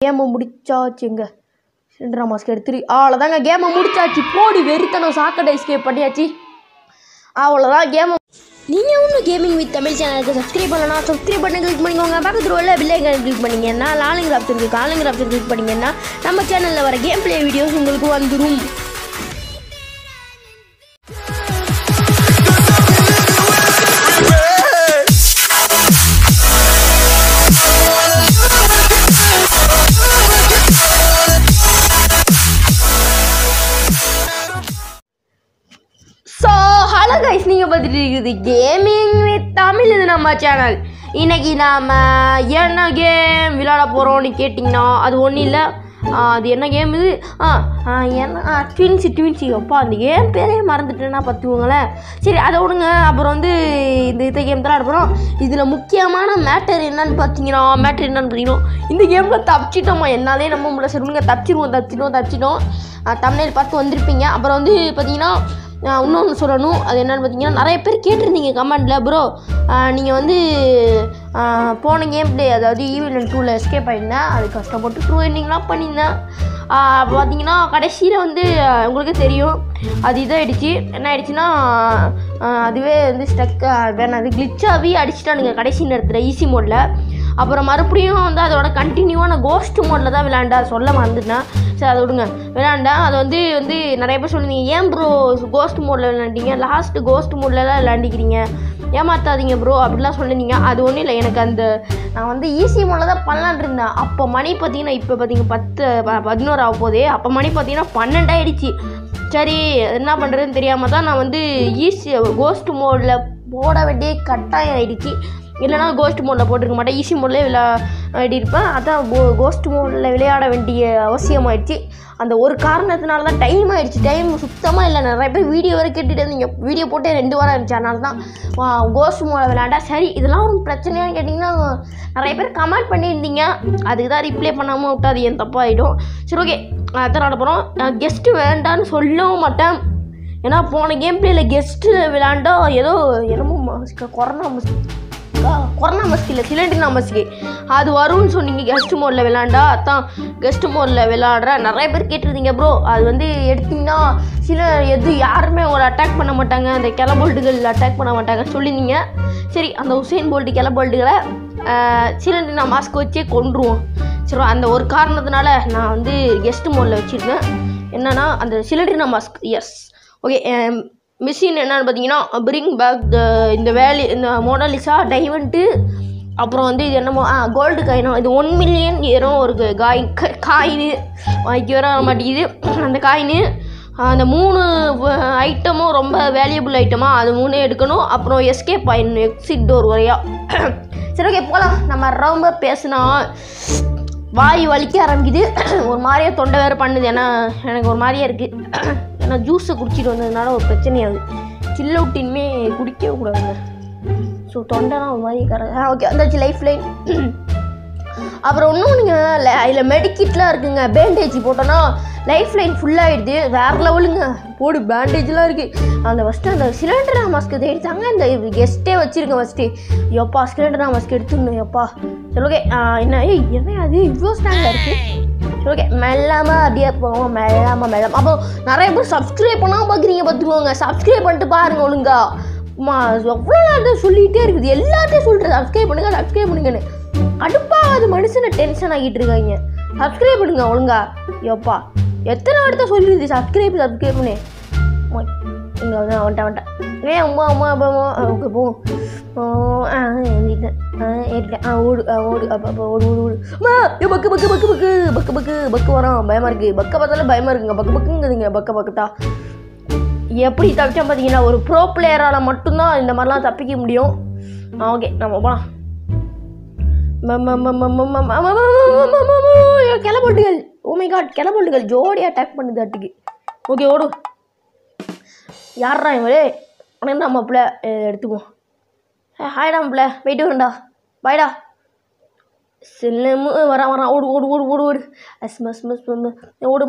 கேமை முடிச்சாச்சுங்க. Cylinder mask எடுத்துரு. அவ்வளோதாங்க, கேமை முடிச்சாச்சு. போடி வெறித்தனம் சாக்கடை எஸ்கேப் பண்ணியாச்சு. அவ்வளோதான் கேமை. நீங்கள் ஒன்றும் கேமிங் வித் தமிழ் சேனலுக்கு சப்ஸ்கிரைப் பண்ணலாம். சப்ஸ்கிரைப் பண்ணி கிளிக் பண்ணிக்கோங்க. பக்கத்தில் உள்ள பெல் ஐகானை கிளிக் பண்ணிங்கன்னா லாலிங் ஆப்ஷன் இருக்குது. காலிங் ஆப்ஷன் கிளிக் பண்ணிங்கன்னா நம்ம சேனலில் வர கேம் பிளே வீடியோஸ் உங்களுக்கு வந்துடும். ஹலோ கைஸ், நீங்கள் பார்த்துட்டு இருக்குது கேமிங் வித் தமிழ். இது நம்ம சேனல். இன்றைக்கி நாம் என்ன கேம் விளையாட போகிறோம்னு கேட்டிங்கன்னா அது ஒன்றும் இல்லை. அது என்ன கேம் இது? என்ன ட்வின்ஸு. அப்பா அந்த கேம் பேரே மறந்துட்டேன்னா பார்த்துக்கோங்களேன். சரி, அதை விடுங்க. அப்புறம் இந்த கேம் தான் போகிறோம். இதில் முக்கியமான மேட்டர் என்னன்னு பார்த்தீங்கன்னா இந்த கேமில் தப்பிச்சிட்டோமா, என்னாலே நம்ம முடியல. சரி விடுங்க, தப்பிச்சிட்டோம். தமிழில் பார்த்து வந்திருப்பீங்க. அப்புறம் பார்த்தீங்கன்னா இன்னொன்று சொல்லணும். அது என்னென்னு பார்த்தீங்கன்னா, நிறைய பேர் கேட்டிருந்தீங்க கமெண்டில், ப்ரோ நீங்கள் போன கேம் பிளே, அதாவது ஈவில் 2ல் எஸ்கேப் ஆகிருந்தேன். அது கஷ்டப்பட்டு ட்ரூ எண்டிங்லாம் பண்ணியிருந்தேன். பார்த்தீங்கன்னா கடைசியில் உங்களுக்கு தெரியும் அது இதாகிடுச்சு. என்ன ஆகிடுச்சுன்னா, அதுவே ஸ்டக் அது கிளிச்சாகவே அடிச்சிட்டானுங்க கடைசி நேரத்தில் ஈஸி மோடில். அப்புறம் மறுபடியும் அதோட கண்டினியூவான கோஸ்ட் மோடில் தான் விளையாண்டா, சொல்ல மறந்துட்டேன். சரி, அதை விடுங்க. விளையாண்டேன். அது நிறைய பேர் சொல்லுவீங்க, ஏன் ப்ரோ கோஸ்ட் மோடில் விளையாண்டிங்க, லாஸ்ட்டு கோஸ்ட் மோட்லலாம் விளையாண்டிக்கிறீங்க, ஏமாற்றாதீங்க ப்ரோ அப்படிலாம் சொல்லியிருந்தீங்க. அது ஒன்றும் இல்லை, எனக்கு நான் ஈஸி மோடில் தான் பண்ணலான் இருந்தேன். அப்போ மணி பார்த்தீங்கன்னா, இப்போ பார்த்தீங்கன்னா 11 ஆக போதே. அப்போ மணி பார்த்தீங்கன்னா 12 ஆகிடுச்சு. சரி, என்ன பண்ணுறதுன்னு தெரியாமல் தான் நான் ஈஸி கோஸ்ட் மோடில் போட வேண்டிய கட்டாயம் ஆகிடுச்சு. இல்லைனா கோஸ்ட் மோடில் போட்டிருக்க மாட்டேன், ஈஸி மோட்லேயே விளையாடிருப்பேன். அதான் கோஸ்ட் மோடில் விளையாட வேண்டிய அவசியமாகிடுச்சு. அந்த ஒரு காரணத்தினால தான் டைம் ஆகிடுச்சு. டைம் சுத்தமாக இல்லை. நிறைய பேர் வீடியோ வரை கேட்டுகிட்டு இருந்தீங்க. வீடியோ போட்டே 2 வாரம் இருந்துச்சு. அதனால தான் கோஸ்ட் மோடில் விளையாண்டா. சரி, இதெல்லாம் ஒரு பிரச்சனையான்னு கேட்டிங்கன்னா, நிறைய பேர் கமெண்ட் பண்ணியிருந்தீங்க. அதுக்கு தான் ரிப்ளை பண்ணாமல் விட்டு அது என் தப்பாகிடும். சரி, ஓகே, அதான் நட போகிறோம். நான் கெஸ்ட்டு வேண்டான்னு சொல்லவும் மாட்டேன். ஏன்னா போன கேம் பிளேயில் கெஸ்ட்டு விளையாண்டா என்னமோ கொரோனா மஸ்க் இல்லை, சிலிண்டர் மஸ்க்கு அது வரும்னு சொன்னீங்க கெஸ்ட் மோடில் விளையாண்டா. அதான் கெஸ்ட் மோடில் விளையாடுறேன். நிறைய பேர் கேட்டிருந்தீங்க, ப்ரோ அது எடுத்திங்கன்னா யாருமே உங்களை அட்டாக் பண்ண மாட்டாங்க, அந்த கிளபோல்ட்டுகள் அட்டாக் பண்ண மாட்டாங்க சொல்லியிருந்தீங்க. சரி, அந்த உசேன் போல்ட்டு கிளபோல்ட்டுகளை சிலிண்டர் மாஸ்க் வச்சே கொண்டுருவோம். சரி, அந்த ஒரு காரணத்தினால நான் கெஸ்ட் மோடில் வச்சுருந்தேன். என்னன்னா அந்த cylinder mask. Yes, okay. Mission என்னன்னு பார்த்தீங்கன்னா, பிரிங் பேக் இந்த மோனாலிசா டைமண்ட்டு. அப்புறம் இது என்னமோ கோல்டு காயினும். இது 1 மில்லியன் ஏறும் ஒரு காயினு வர மாட்டேங்குது. அந்த காயினு அந்த 3 ஐட்டமும் ரொம்ப வேல்யூபிள் ஐட்டமாக, அது 3 எடுக்கணும். அப்புறம் எஸ்கேப் ஆயிடணும் எக்ஸிட் டோர் வரையா. சரி, ஓகே, போகலாம். நம்ம ரொம்ப பேசினா வாய் வலிக்க ஆரம்பிக்குது. ஒரு மாதிரியா தொண்டை வேறு பண்ணுது. ஏன்னா எனக்கு ஒரு மாதிரியா இருக்குது. ஏன்னா ஜூஸை குடிச்சிட்டு வந்ததுனால ஒரு பிரச்சனையாகுது. சில் அவுட் இனிமே குடிக்கவே கூடாதுங்க. ஸோ தொண்டைலாம் ஒரு மாதிரி ஓகே, அந்தாச்சு லைஃப் லைன். அப்புறம் இன்னும் நீங்கள் அதில் மெடிக்கிட்லாம் இருக்குங்க. பேண்டேஜ் போட்டோன்னா லைஃப் லைன் ஃபுல்லாகிடுது. வேறு லெவலுங்க. போடு, பேண்டேஜ்லாம் இருக்குது. அந்த சிலிண்டர் மாஸ்க்கு தேடித்தாங்க. இந்த கெஸ்ட்டே வச்சுருங்க ஃபஸ்ட்டு. எப்பா சிலிண்டர் மாஸ்க் எடுத்துடணும் எப்பா. சரி, ஓகே. என்ன அது இவ்வளோ ஸ்டாண்டாக இருக்குது? சரி, ஓகே, மெல்லாமல் அப்படியே போவோம். மெல்லாமல் அப்போ நிறைய பேர் சப்ஸ்கிரைப் பண்ணாமல் பார்க்குறீங்க, பார்த்துக்கோங்க. சப்ஸ்கிரைப் பண்ணிட்டு பாருங்கள் ஒழுங்கா. எவ்வளோ நேரம் சொல்லிகிட்டே இருக்குது, எல்லாத்தையும் சொல்கிறேன் சப்ஸ்கிரைப் பண்ணுங்கன்னு. கடுப்பாக மனுஷனை டென்ஷன் ஆகிட்டு இருக்காங்க. சப்ஸ்கிரைப் பண்ணுங்க ஒழுங்கா. எப்பா எத்தனை இடத்த சொல்லிடுது சப்ஸ்கிரைப் பண்ணு. இங்கே வந்துட்டேன். ஏன் அம்மா ஓகே போவோம். ஓடு பக்கு வரோம். பயமாக இருக்குது. பக்க பார்த்தாலும் பயமாக இருக்குங்க. பக்குங்குதுங்க. பக்கத்தா எப்படி தப்பிச்சா பார்த்தீங்கன்னா, ஒரு ப்ரோ பிளேயரால் மட்டும்தான் இந்த மாதிரிலாம் தப்பிக்க முடியும். ஓகே, நம்ம போகலாம். கிளபோல்ட்டுகள், ஓமை காட், கிளபோல்ட்டுகள் ஜோடியாக அட்டாக் பண்ணுது அட்டுக்கு. ஓகே, ஓடு. யாரா இவரே? உடனே நம்ம பிள்ளை எடுத்துக்குவோம். ஹாய்டா பிள்ளை, போயிட்டு வரண்டா, பாய்டா. செல்லமு வரான். ஓடு. ஓடு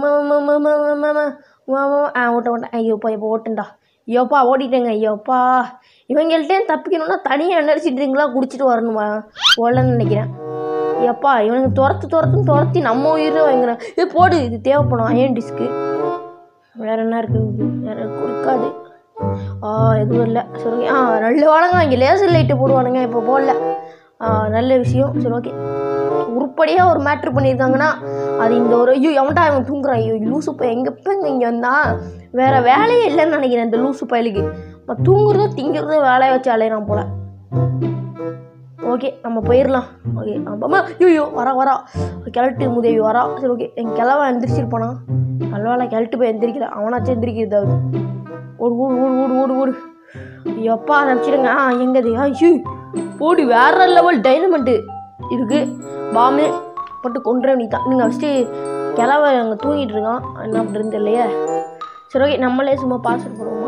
ஓட்ட. ஐயோப்பா, இப்போ ஓட்டுண்டா. ஐயோப்பா ஓடிட்டேங்க. ஐயோப்பா, இவங்கள்ட்டே தப்பிக்கணும்னா தனியாக எனர்ஜி ட்ரிங்க்லாம் குடிச்சிட்டு வரணுமா போலன்னு நினைக்கிறேன். எப்பா இவனுக்கு துரத்தி நம்ம உயிரை வாங்குறேன். இது போடு, இது தேவைப்படும். அயன் டிஸ்க்கு வேறு என்ன இருக்குது? வேறு இருக்காது. எதுவும் இல்லை. சரி ஓகே. நல்ல வாழங்க. இங்கே லேசர் லைட்டு போடுவானுங்க, இப்போ போடல. நல்ல விஷயம். சரி ஓகே. உருப்படியாக ஒரு மேட்ரு பண்ணியிருக்காங்கன்னா அது இந்த ஒரு எவன்டா அவன் தூங்குறான். லூசு பையன் எங்கப்பங்க இங்கே வந்தான். வேறு வேலையே இல்லைன்னு நினைக்கிறேன் இந்த லூசு பயலுக்கு. தூங்குறதோ திங்கிறதோ வேலையை வச்சு அலையிறான் போல. ஓகே நம்ம போயிடலாம். ஓகே அப்பமா வரா கிழட்டு உதவி வரா. சரி ஓகே. என் கிழவன் எந்திரிச்சிருப்பானா? நல்ல வேலை கிழட்டு போய் எந்திரிக்கல. அவனாச்சும் எந்திரிக்கிறது. ஓடு ஓடு ஓடு ஓடு ஓடு ஓடு. எப்பா நினச்சிடுங்க. எங்கது? போடு. வேற லெவல் டைனமெண்ட்டு இருக்கு. பாம்பு போட்டு கொண்டுற நீ தான். நீங்கள் ஃபஸ்ட்டு கிழவ அங்கே தூங்கிட்டு இருக்கான். என்ன பண்ணுறது இல்லையே. சரி ஓகே. நம்மளே சும்மா பாஸ்வேர்ட் பண்ணுவோமா?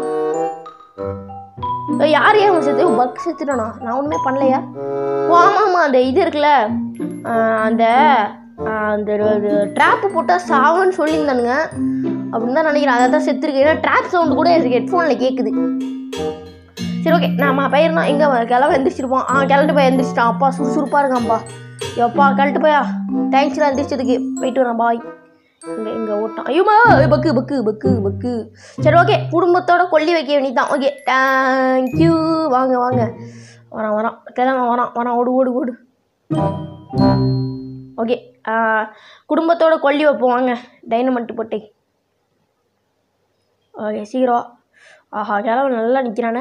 யார் ஏன் செத்து? பக் செத்துட்டானா? நான் ஒன்றுமே பண்ணலையா? ஆமாம் அந்த இது இருக்குல்ல, அந்த அந்த ட்ராப்பு போட்டால் சாவன்னு சொல்லியிருந்தானுங்க அப்படின்னு தான் நினைக்கிறேன். அதை தான் செத்துருக்கு. ஏன்னா ட்ராப் சவுண்டு கூட எனக்கு ஹெட்ஃபோனில் கேட்குது. சரி ஓகே. நம்ம பயிர்னா எங்கே கிளம்ப எந்திரிச்சிருப்போம். கிளட்டு போய் எந்திரிச்சிட்டான். அப்பா சுறுசுறுப்பாக இருக்கான்ப்பா. எப்பா கிளட்டு போயா. தேங்க்ஸ்லாம் எந்திரிச்சதுக்கு. போயிட்டு வரேன் பாய். இங்கே ஓட்டான். ஐயோமா பக்கு பக்கு பக்கு பக்கு. சரி ஓகே. குடும்பத்தோட கொல்லி வைக்க வேண்டியதான். Okay thank you. வாங்க வரான் கிளம்ப வரான். ஓடு ஓடு ஓடு. ஓகே. குடும்பத்தோட கொல்லி வைப்போம் வாங்க. டைனமெண்ட் போட்டே. ஓகே சீக்கிரம். கிளம்ப நல்லா நிற்கிறானே.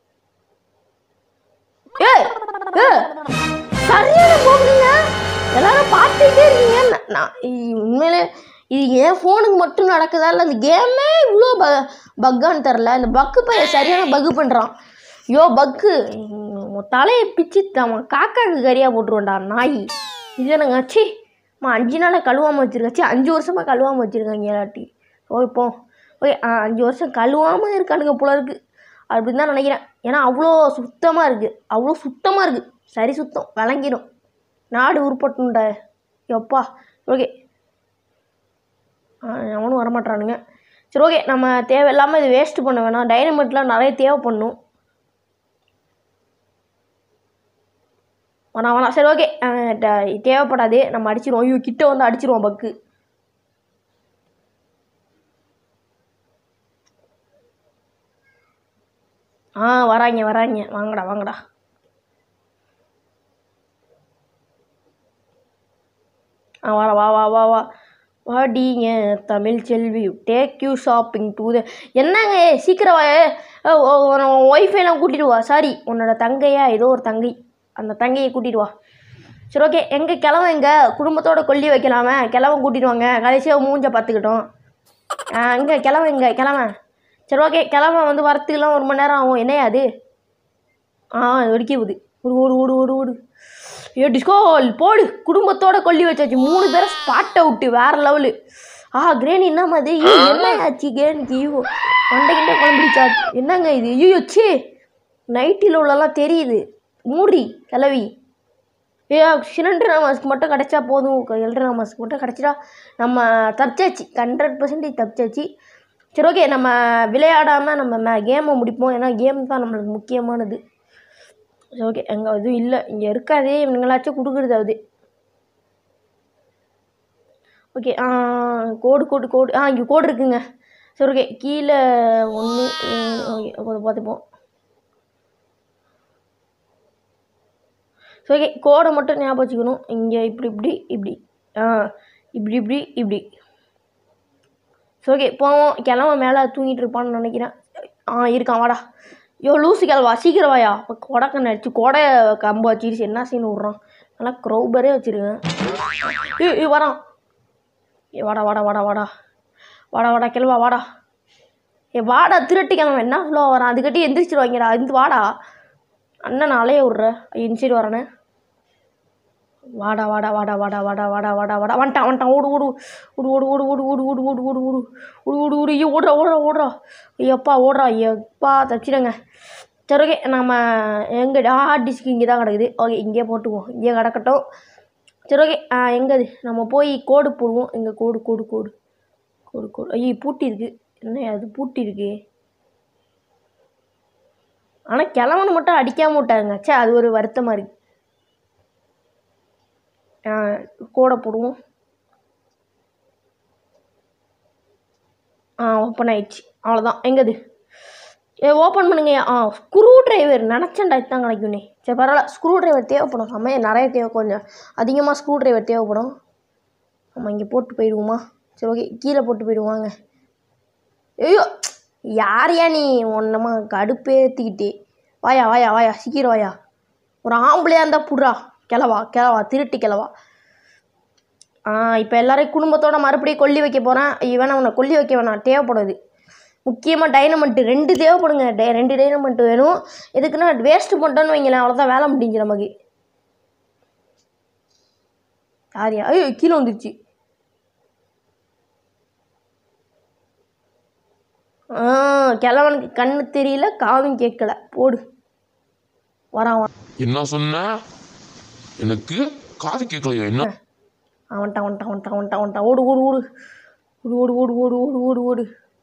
சரியான போகுதுங்க. எல்லாரும் பார்த்துட்டே இருக்கீங்க. நான் உண்மையிலே இது என் ஃபோனுக்கு மட்டும் நடக்குதா இல்லை அந்த கேமே இவ்வளோ பக்கான்னு தெரில. இந்த பக்கு பையன் சரியான பக்கு பண்ணுறான். பக்கு தலையை பிச்சு காக்காக்கு கறியாக போட்டுருவோண்டா நாய். இது என்னங்க? சி 5 நாளாக கழுவாமல் வச்சுருக்காச்சு. 5 வருஷமாக கழுவாமல் வச்சுருக்காங்க எல்லாட்டி. இப்போ ஓகே 5 வருஷம் கழுவாமல் இருக்கானுங்க போல இருக்குது அப்படின்னு தான் நினைக்கிறேன். ஏன்னா அவ்வளோ சுத்தமாக இருக்குது. சரி சுத்தம் விளங்கிடும். நாடு உருப்பட்டுண்டா. எப்பா ஓகே. அவனும் வரமாட்டானுங்க. சரி ஓகே. நம்ம தேவையில்லாமல் இது வேஸ்ட்டு பண்ண வேணாம். டைனமெண்ட்லாம் நிறைய தேவைப்படணும். வேணாம். சரி ஓகே. தேவைப்படாது. நம்ம அடிச்சிருவோம். கிட்ட வந்து அடிச்சிருவோம் பக்கு. வராங்க. வாங்கடா. வா வாடிங்க Tamil Selvi. Take you shopping to the. என்னங்க சீக்கிரம் ஒய்ஃபைலாம் கூட்டிகிட்டு வா. சாரி உன்னோட தங்கையா ஏதோ ஒரு தங்கை. அந்த தங்கையை கூட்டிகிட்டு வா. சரி ஓகே. எங்கே கிழவன்? எங்கே குடும்பத்தோட கொல்லி வைக்கலாமே. கிழவன் கூட்டிகிட்டு வாங்க. கடைசியாக மூஞ்ச பார்த்துக்கிட்டோம். இங்கே கிழவன். சரி ஓகே. கிழவன் வந்து வரத்துக்குலாம் 1 மணி நேரம் ஆகும். என்னையா அது? வெடிக்க போகுது. ஓடு. டிஸ்கோல் போடு. குடும்பத்தோட கொல்லி வச்சாச்சு. 3 பேரை ஸ்பாட் அவுட்டு. வேறு லெவலு. கிரேனி என்ன மாதிரி என்ன ஆச்சு? கிரேனிக்கு மண்டைக்கிட்ட குழம்பிடுச்சா? என்னங்க இது? ச்சே நைட்டில் உள்ளலாம் தெரியுது. மூடி கிளவி. சிலிண்டர் மாஸ்க் மட்டும் கிடச்சா போதும். எல்ட்ரா மாஸ்க் மட்டும் கிடச்சிட்டா நம்ம தப்பிச்சாச்சு. 100% தப்பிச்சாச்சு. சரி ஓகே. நம்ம விளையாடாமல் நம்ம கேமை முடிப்போம். ஏன்னா கேம் தான் நம்மளுக்கு முக்கியமானது. சரி ஓகே. எங்கே எதுவும் இல்லை. இங்கே இருக்காதே. இவங்களாச்சும் கொடுக்குறதாவது. ஓகே. கோடு. இங்கே கோடு இருக்குங்க. சரி ஓகே. கீழே 1 ஓகே பார்த்துப்போம். So okay. கோடை மட்டும் ஞாபகம் வச்சுக்கணும். இங்கே இப்படி இப்படி. ஸோ ஓகே போவோம். கிழமை மேலே தூங்கிட்டு இருப்பான்னு நினைக்கிறேன். இருக்கான். வாடா. லூசு கிழவா சீக்கிரம் வாயா. கொடை கண்ணு அடிச்சு கொடை கம்பு வச்சிருச்சு. என்ன சீன் விட்றான். நல்லா க்ரௌபரே வச்சுருக்கேன். வரான். வாடா கிழவா வாடா. வாடா திருட்டு கிழமை. என்ன ஃபுல்லாக வரான். அதுக்கட்டி எந்திரிச்சிருவாங்கடா. வாடா அண்ணன் அலைய விட்ற. இந்த சைடு வரானே. வாடா வந்துட்டான். ஓடுறா. எப்பா தச்சிடுங்க. சரி ஓகே. நம்ம எங்கே ஹார்ட் டிஸ்க் இங்கே தான் கிடக்குது. ஓகே இங்கேயே போட்டுக்குவோம். இங்கே கிடக்கட்டும். சரி ஓகே. எங்கே நம்ம போய் கோடு போடுவோம். இங்கே கோடு. பூட்டி இருக்கு. என்ன அது பூட்டி இருக்கு. ஆனால் கிழவனை மட்டும் அடிக்காம விட்டாருங்க. அது ஒரு வருத்தமாக இருக்குது. கோடை போடுவோம். ஓப்பன் ஆயிடுச்சு. அவ்வளோதான். எங்கது ஓப்பன் பண்ணுங்க. ஸ்க்ரூ டிரைவர் நினச்சேன்டா இதுதான் கிடைக்கும்னே. சரி பரவாயில்ல, ஸ்க்ரூ டிரைவர் தேவைப்படும். நிறைய தேவை, கொஞ்சம் அதிகமாக ஸ்க்ரூ டிரைவர் தேவைப்படும். நம்ம இங்கே போட்டு போயிடுவோமா? சரி ஓகே, கீழே போட்டு போயிடுவாங்க. ஐயோ யாரையா நீ ஒன்றமா கடுப்பேற்றிக்கிட்டே? வாயா சீக்கிரம் வாயா. ஒரு ஆம்பளையாக இருந்தால் புடுறா. கிளவா திருட்டு கிளவா. இப்போ எல்லோரும் குடும்பத்தோடு மறுபடியும் கொல்லி வைக்க போகிறேன். இவன் அவனை கொல்லி வைக்க வேணாம், தேவைப்படுது. முக்கியமாக டைனமெண்ட்டு 2 தேவைப்படுங்க. 2 டைனமெண்ட்டு வேணும். எதுக்குன்னா வேஸ்ட்டு பண்ணிட்டோன்னு வைங்களேன், அவ்வளோதான், வேலை முடிஞ்சு நமக்கு. யாரியா? ஐயோ கீழே வந்துருச்சு. கிழவனுக்கு கண்ணு தெரியல, காதும் கேட்கல. போடு. வரான். என்ன சொன்ன? எனக்கு காது கேட்கலையா? என்ன? வந்துட்டான். ஓடு ஓடு ஓடு ஓடு ஓடு ஓடு ஓடு ஓடு ஓடு.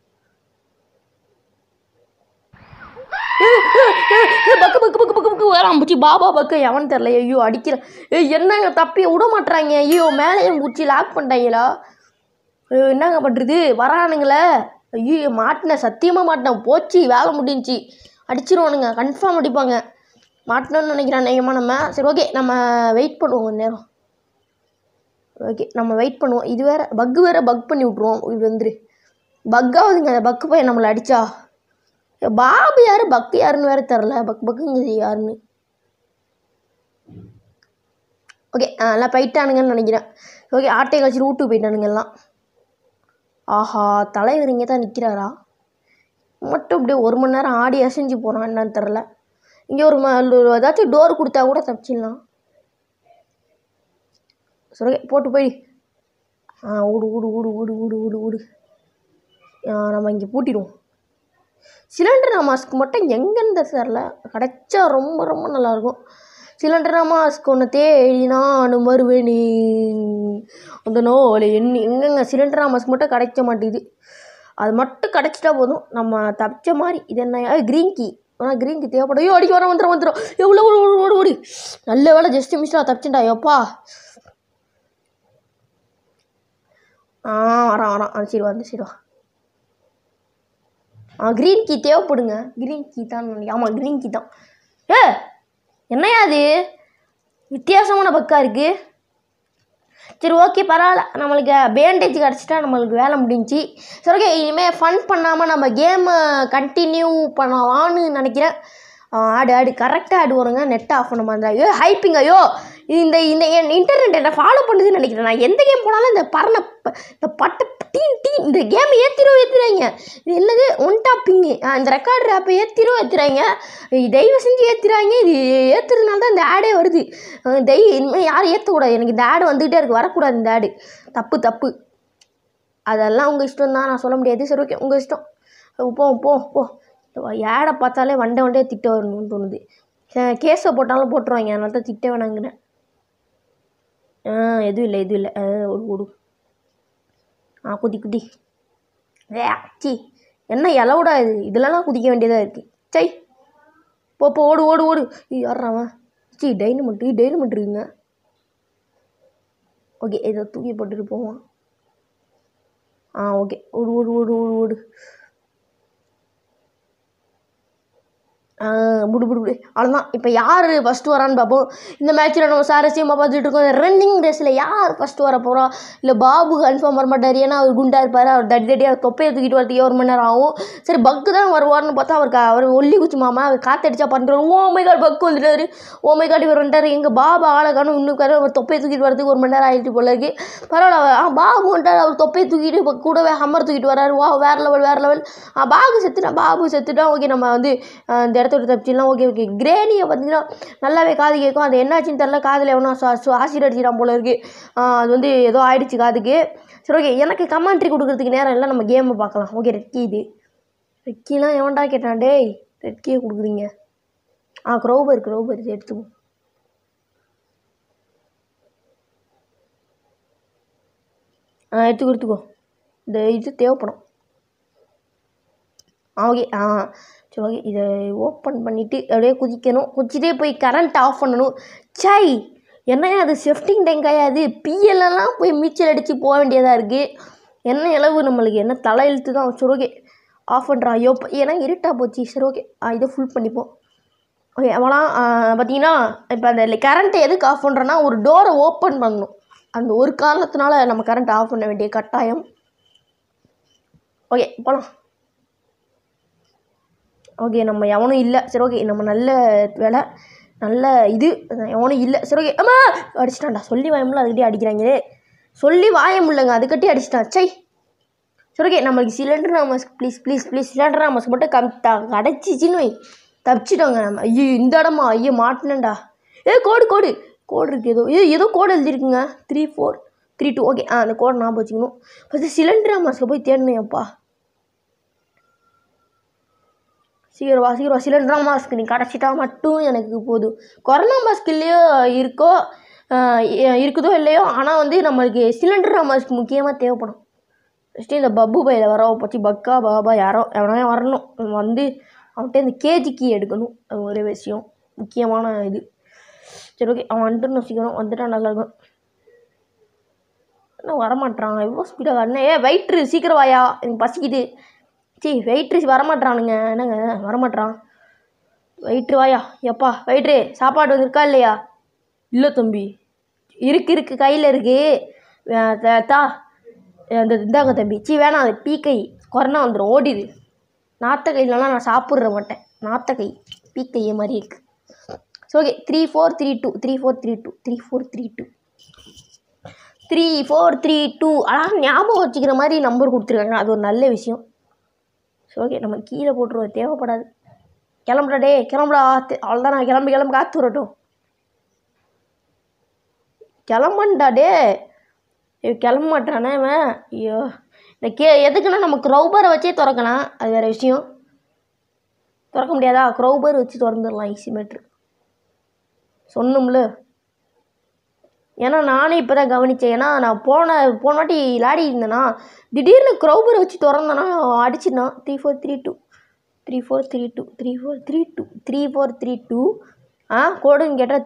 பக்கு வராம்பூச்சி பாபா பக்கு எவன் தெரில. ஐயோ அடிக்கிற. என்னங்க தப்பி விட மாட்டுறாங்க. ஐயோ மேலே பூச்சி லாக் பண்ணிட்டாங்களா? என்னங்க பண்ணுறது? வரானுங்களே. ஐயோ மாட்டினேன், சத்தியமாக மாட்டினேன். போச்சு, வேலை முடிஞ்சிச்சு. அடிச்சிருவானுங்க, கன்ஃபார்ம் அடிப்பாங்க. மாட்டணும்னு நினைக்கிறேன் நேயமாக நம்ம. சரி ஓகே, நம்ம வெயிட் பண்ணுவோம் கொஞ்ச நேரம். ஓகே நம்ம வெயிட் பண்ணுவோம். இது வேறு பக் பண்ணி விட்ருவோம். இது வந்துரு பக்காகுதுங்க. அந்த பக்கு பையன் நம்மளை அடித்தா. பாபு யார், பக்கு யாருன்னு வேறு தெரில. பக்குங்கிறது யாருன்னு. ஓகே எல்லாம் போயிட்டானுங்கன்னு நினைக்கிறேன். ஓகே ஆட்டை கழிச்சு ரூட்டு போயிட்டானுங்க எல்லாம். ஆஹா, தலைவர் இங்கே தான் நிற்கிறாரா? மட்டும் இப்படியே 1 மணி நேரம் ஆடி அசைஞ்சு போகிறான், என்னன்னு தெரில. இங்கே ஒரு ஏதாச்சும் டோர் கொடுத்தா கூட தப்பிச்சிடலாம். சரி போட்டு போய் ஊடு ஊடு ஊடு ஊடு ஊடு ஊடு ஊடு. நம்ம இங்கே பூட்டிடுவோம். சிலிண்டர் மாஸ்க் மட்டும் எங்கேருந்து தெரில, கிடைச்சா ரொம்ப ரொம்ப நல்லாயிருக்கும். சிலிண்டர் மாஸ்க் ஒன்று தேடினா வருவேனே அந்த நோலை எங்கெங்க சிலிண்டர் மாஸ்க் மட்டும் கிடைக்க மாட்டேங்குது. அது மட்டும் கிடைச்சிட்டா போதும், நம்ம தப்பிச்ச மாதிரி. இது என்ன க்ரீன் கீ? க்ரீன் கீ தேவைப்படும். ஐயோ அடிக்க வந்துடும். எவ்வளோ ஓடு ஓடி. நல்ல வேலை, ஜஸ்ட் மிஸ்டாக தப்பிச்சுட்டா. எப்பா வரான். சரி வா. க்ரீன் கீ தேவைப்படுங்க. க்ரீன் கீ தான். ஆமாம் க்ரீன் கீ தான். என்னையா அது வித்தியாசமான பக்கா இருக்குது. சரி ஓகே பரவாயில்ல, நம்மளுக்கு பேண்டேஜ் கிடச்சிட்டா நம்மளுக்கு வேலை முடிஞ்சிச்சு. சரி ஓகே, இனிமேல் ஃபன் பண்ணாமல் நம்ம கேமை கண்டினியூ பண்ணலான்னு நினைக்கிறேன். ஆடு கரெக்டாக ஆடு வருங்க. நெட் ஆஃப் பண்ண மாதிரி. ஐயோ ஹைப்பிங். ஐயோ இந்த இன்டர்நெட் என்ன ஃபாலோ பண்ணுதுன்னு நினைக்கிறேன். நான் எந்த கேம் போனாலும் இந்த பட்டை இந்த கேமை ஏற்றிடுவாங்க. இது என்னது ஒன் டாப்பிங்கு. இந்த ரெக்கார்டர் ஆப்பை ஏற்றிடுறாங்க. தயவு செஞ்சு ஏற்றுறாங்க. இது ஏற்றுறதுனால தான் இந்த ஆடே வருது. இனிமேல் யாரும் ஏற்றக்கூடாது. எனக்கு இந்த ஆடு வந்துக்கிட்டே இருக்குது, வரக்கூடாது இந்த ஆடு. தப்பு. அதெல்லாம் உங்கள் இஷ்டம் தான், நான் சொல்ல முடியாது. சரி ஓகே உங்கள் இஷ்டம். போ. ஏடை பார்த்தாலே வண்டே திட்ட வரணும்னு தோணுது. கேஸை போட்டாலும் போட்டுருவாங்க, அதனால தான் திட்ட வேணாங்கிறேன். எதுவும் இல்லை. ஓடு. குதி. சி என்ன இலவுடா இது? இதெல்லாம் குதிக்க வேண்டியதாக இருக்குது. சை போ ஓடு. யாராவன்? சி டைனமெண்ட் இருக்குங்க. ஓகே இதை தூக்கி போட்டுட்டு போவான். ஓகே ஓடு. புடு அவ்வளோதான். இப்போ யார் ஃபஸ்ட்டு வரான்னு பார்ப்போம். இந்த மேட்ச்சில் நம்ம சாரசியமாக பார்த்துட்டு இருக்கோம். ரன்னிங் ரேஸில் யார் ஃபஸ்ட்டு வர போகிறோம்? இல்லை பாபு கன்ஃபார்ம் வர மாட்டார், ஏன்னா அவர் குண்டா இருப்பார். அவர் தடியாக தொப்பையை தூக்கிட்டு வரதுக்கு 1 மணி நேரம் ஆகும். சரி பக்கு தான் வருவார்னு பார்த்தா அவர் ஒல்லி குச்சி மாமா அவர் காற்றடிச்சா பண்ணுறாரு. ஓமைகாட் பக்கு வந்துட்டார். ஓமைகாட் இவர் வந்துட்டார். எங்கள் பாபு ஆளக்கானும் இன்னும் அவர் தொப்பையை தூக்கிட்டு வரதுக்கு 1 மணி நேரம் ஆகிடுச்சு போல இருக்குது. பரவாயில்ல, பாபு வந்துட்டார். அவர் தொப்பையை தூக்கிட்டு இப்போ கூடவே ஹம்மர் தூக்கிட்டு வர்றாரு. வேறு லெவல். பாபு செத்துட்டா. ஓகே நம்ம வந்து இந்த இடத்த தப்பிச்சிடலாம். ஓகே கிரேனியை பார்த்தீங்கன்னா நல்லாவே காது கேட்கும். அது என்னாச்சுன்னு தெரில, காதில் எவனோ ஆசிட் அடிச்சிடான் போல இருக்குது. அது வந்து ஏதோ ஆயிடுச்சு காதுக்கு. சரி ஓகே, எனக்கு கமெண்ட்ரி கொடுக்குறதுக்கு நேரம் இல்லை, நம்ம கேமை பார்க்கலாம். Okay red key. இது ரெட்கிலாம் எவன்டா கேட்டான்? டேய் ரெட்கியை கொடுக்குறீங்க. க்ரோபர் எடுத்துக்கும். எடுத்துக்கோ. இந்த இது தேவைப்படும். ஓகே சரி ஓகே, இதை ஓப்பன் பண்ணிவிட்டு அப்படியே குதிக்கணும். குதிச்சிட்டே போய் கரண்ட் ஆஃப் பண்ணணும். சை என்ன அது ஷிஃப்டிங் டேங்காயா அது பிஎல்லாம் போய் நீச்சல் அடித்து போக வேண்டியதாக இருக்குது. என்ன இளவு நம்மளுக்கு என்ன தலை இழுத்து தான். சரி ஓகே ஆஃப் பண்ணுறா. ஐயோ ஏன்னா இருட்டாக போச்சு. சரி ஓகே இதை ஃபுல் பண்ணிப்போம். ஓகே அவலாம் பார்த்தீங்கன்னா இப்போ அந்த கரண்ட்டை எதுக்கு ஆஃப் பண்ணுறோன்னா ஒரு டோரை ஓப்பன் பண்ணணும். அந்த ஒரு காரணத்தினால நம்ம கரண்ட் ஆஃப் பண்ண வேண்டிய கட்டாயம். ஓகே போகலாம். ஓகே நம்ம எவனும் இல்லை. சரி ஓகே நம்ம நல்ல வேலை நல்ல இது எவனும் இல்லை. சரி ஓகே அம்மா அடிச்சிட்டான்டா. சொல்லி வாயமுள்ள அதுக்கிட்டே அடிக்கிறாங்களே. சொல்லி வாய முடியலங்க அதுக்கிட்டே அடிச்சிட்டான். சை சரி ஓகே நம்மளுக்கு சிலிண்டர் நாமஸ்க் ப்ளீஸ் ப்ளீஸ் ப்ளீஸ் சிலிண்டர் நாமஸ்க் மட்டும் அடைச்சிச்சின்னு வை தப்பிச்சிட்டோங்க நம்ம. ஐயோ இந்த இடமா ஐயோ மாட்டினேன்டா. கோடு கோடு கோடு இருக்குது. ஏதோ கோடு எழுதிருக்குங்க 3432. ஓகே அந்த கோடை ஞாபகம் வச்சுக்கணும். ஃபஸ்ட்டு சிலிண்டர் நாமஸ்க்கு போய் தேடணும். அப்பா சீக்கிரம் வா சிலிண்டர் மாஸ்க் நீ கிடச்சிட்டா மட்டும் எனக்கு போதும். கொரோனா மாஸ்க் இல்லையோ இருக்குதோ இல்லையோ ஆனால் வந்து நம்மளுக்கு சிலிண்டர் மாஸ்க் முக்கியமாக தேவைப்படும். ஃபஸ்ட்டு இந்த பப்பு பையில் வர போச்சு பக்கா பாபா எவனோ வரணும் வந்து அவன்கிட்ட இந்த கேஜிக்கு எடுக்கணும். அது ஒரே விஷயம் முக்கியமான இது. சரி ஓகே அவன் வந்துட்டு சீக்கிரம் வந்துட்டான் நல்லாயிருக்கும். என்ன வரமாட்டான் எவ்வளோ ஸ்பீடாக அண்ணே வெயிட்ரு சீக்கிரம் வாயா எனக்கு பசிக்குது. வெயிட்ரு வரமாட்டானுங்க. என்னங்க வரமாட்டான் வெயிட்ரு வாயா. எப்பா வெயிட்ரு சாப்பாடு வந்துருக்கா இல்லையா? இல்லை தம்பி இருக்கு கையில் இருக்குது தா அந்த இந்தாங்க தம்பி. வேணாம் அது பீக்கை கொரோனா வந்துடும் ஓடிது. நாத்த கையிலலாம் நான் சாப்பிட்ற மாட்டேன். நாத்த கை பீக்கையே மாதிரி இருக்குது. ஸோ ஓகே 3432 ஆனால் ஞாபகம் வச்சுக்கிற மாதிரி நம்பர் கொடுத்துருக்காங்க. அது ஒரு நல்ல விஷயம். ஸோ ஓகே நம்ம கீழே போட்டுருவோம் தேவைப்படாது. கிளம்புடா டே கிளம்புடா. அவ்வளோதான் நான் கிளம்பு காற்று வரட்டும். கிளம்பண்டா டே கிளம்ப மாட்டானே அவன். ஐயோ இந்த எதுக்குன்னா நம்ம க்ரௌபரை வச்சே திறக்கலாம். அது வேறு விஷயம். திறக்க முடியாதா? க்ரௌபர் வச்சு திறந்துடலாம் ஈஸி மேட்ரு சொன்னோம்ல. ஏன்னா நானே இப்போ தான் கவனித்தேன். ஏன்னா நான் போன வாட்டி விளையாடி இருந்தேன்னா திடீர்னு க்ரௌபர் வச்சு திறந்தேன்னா அடிச்சிடனான். 3432 கோடுன்னு கேட்டால்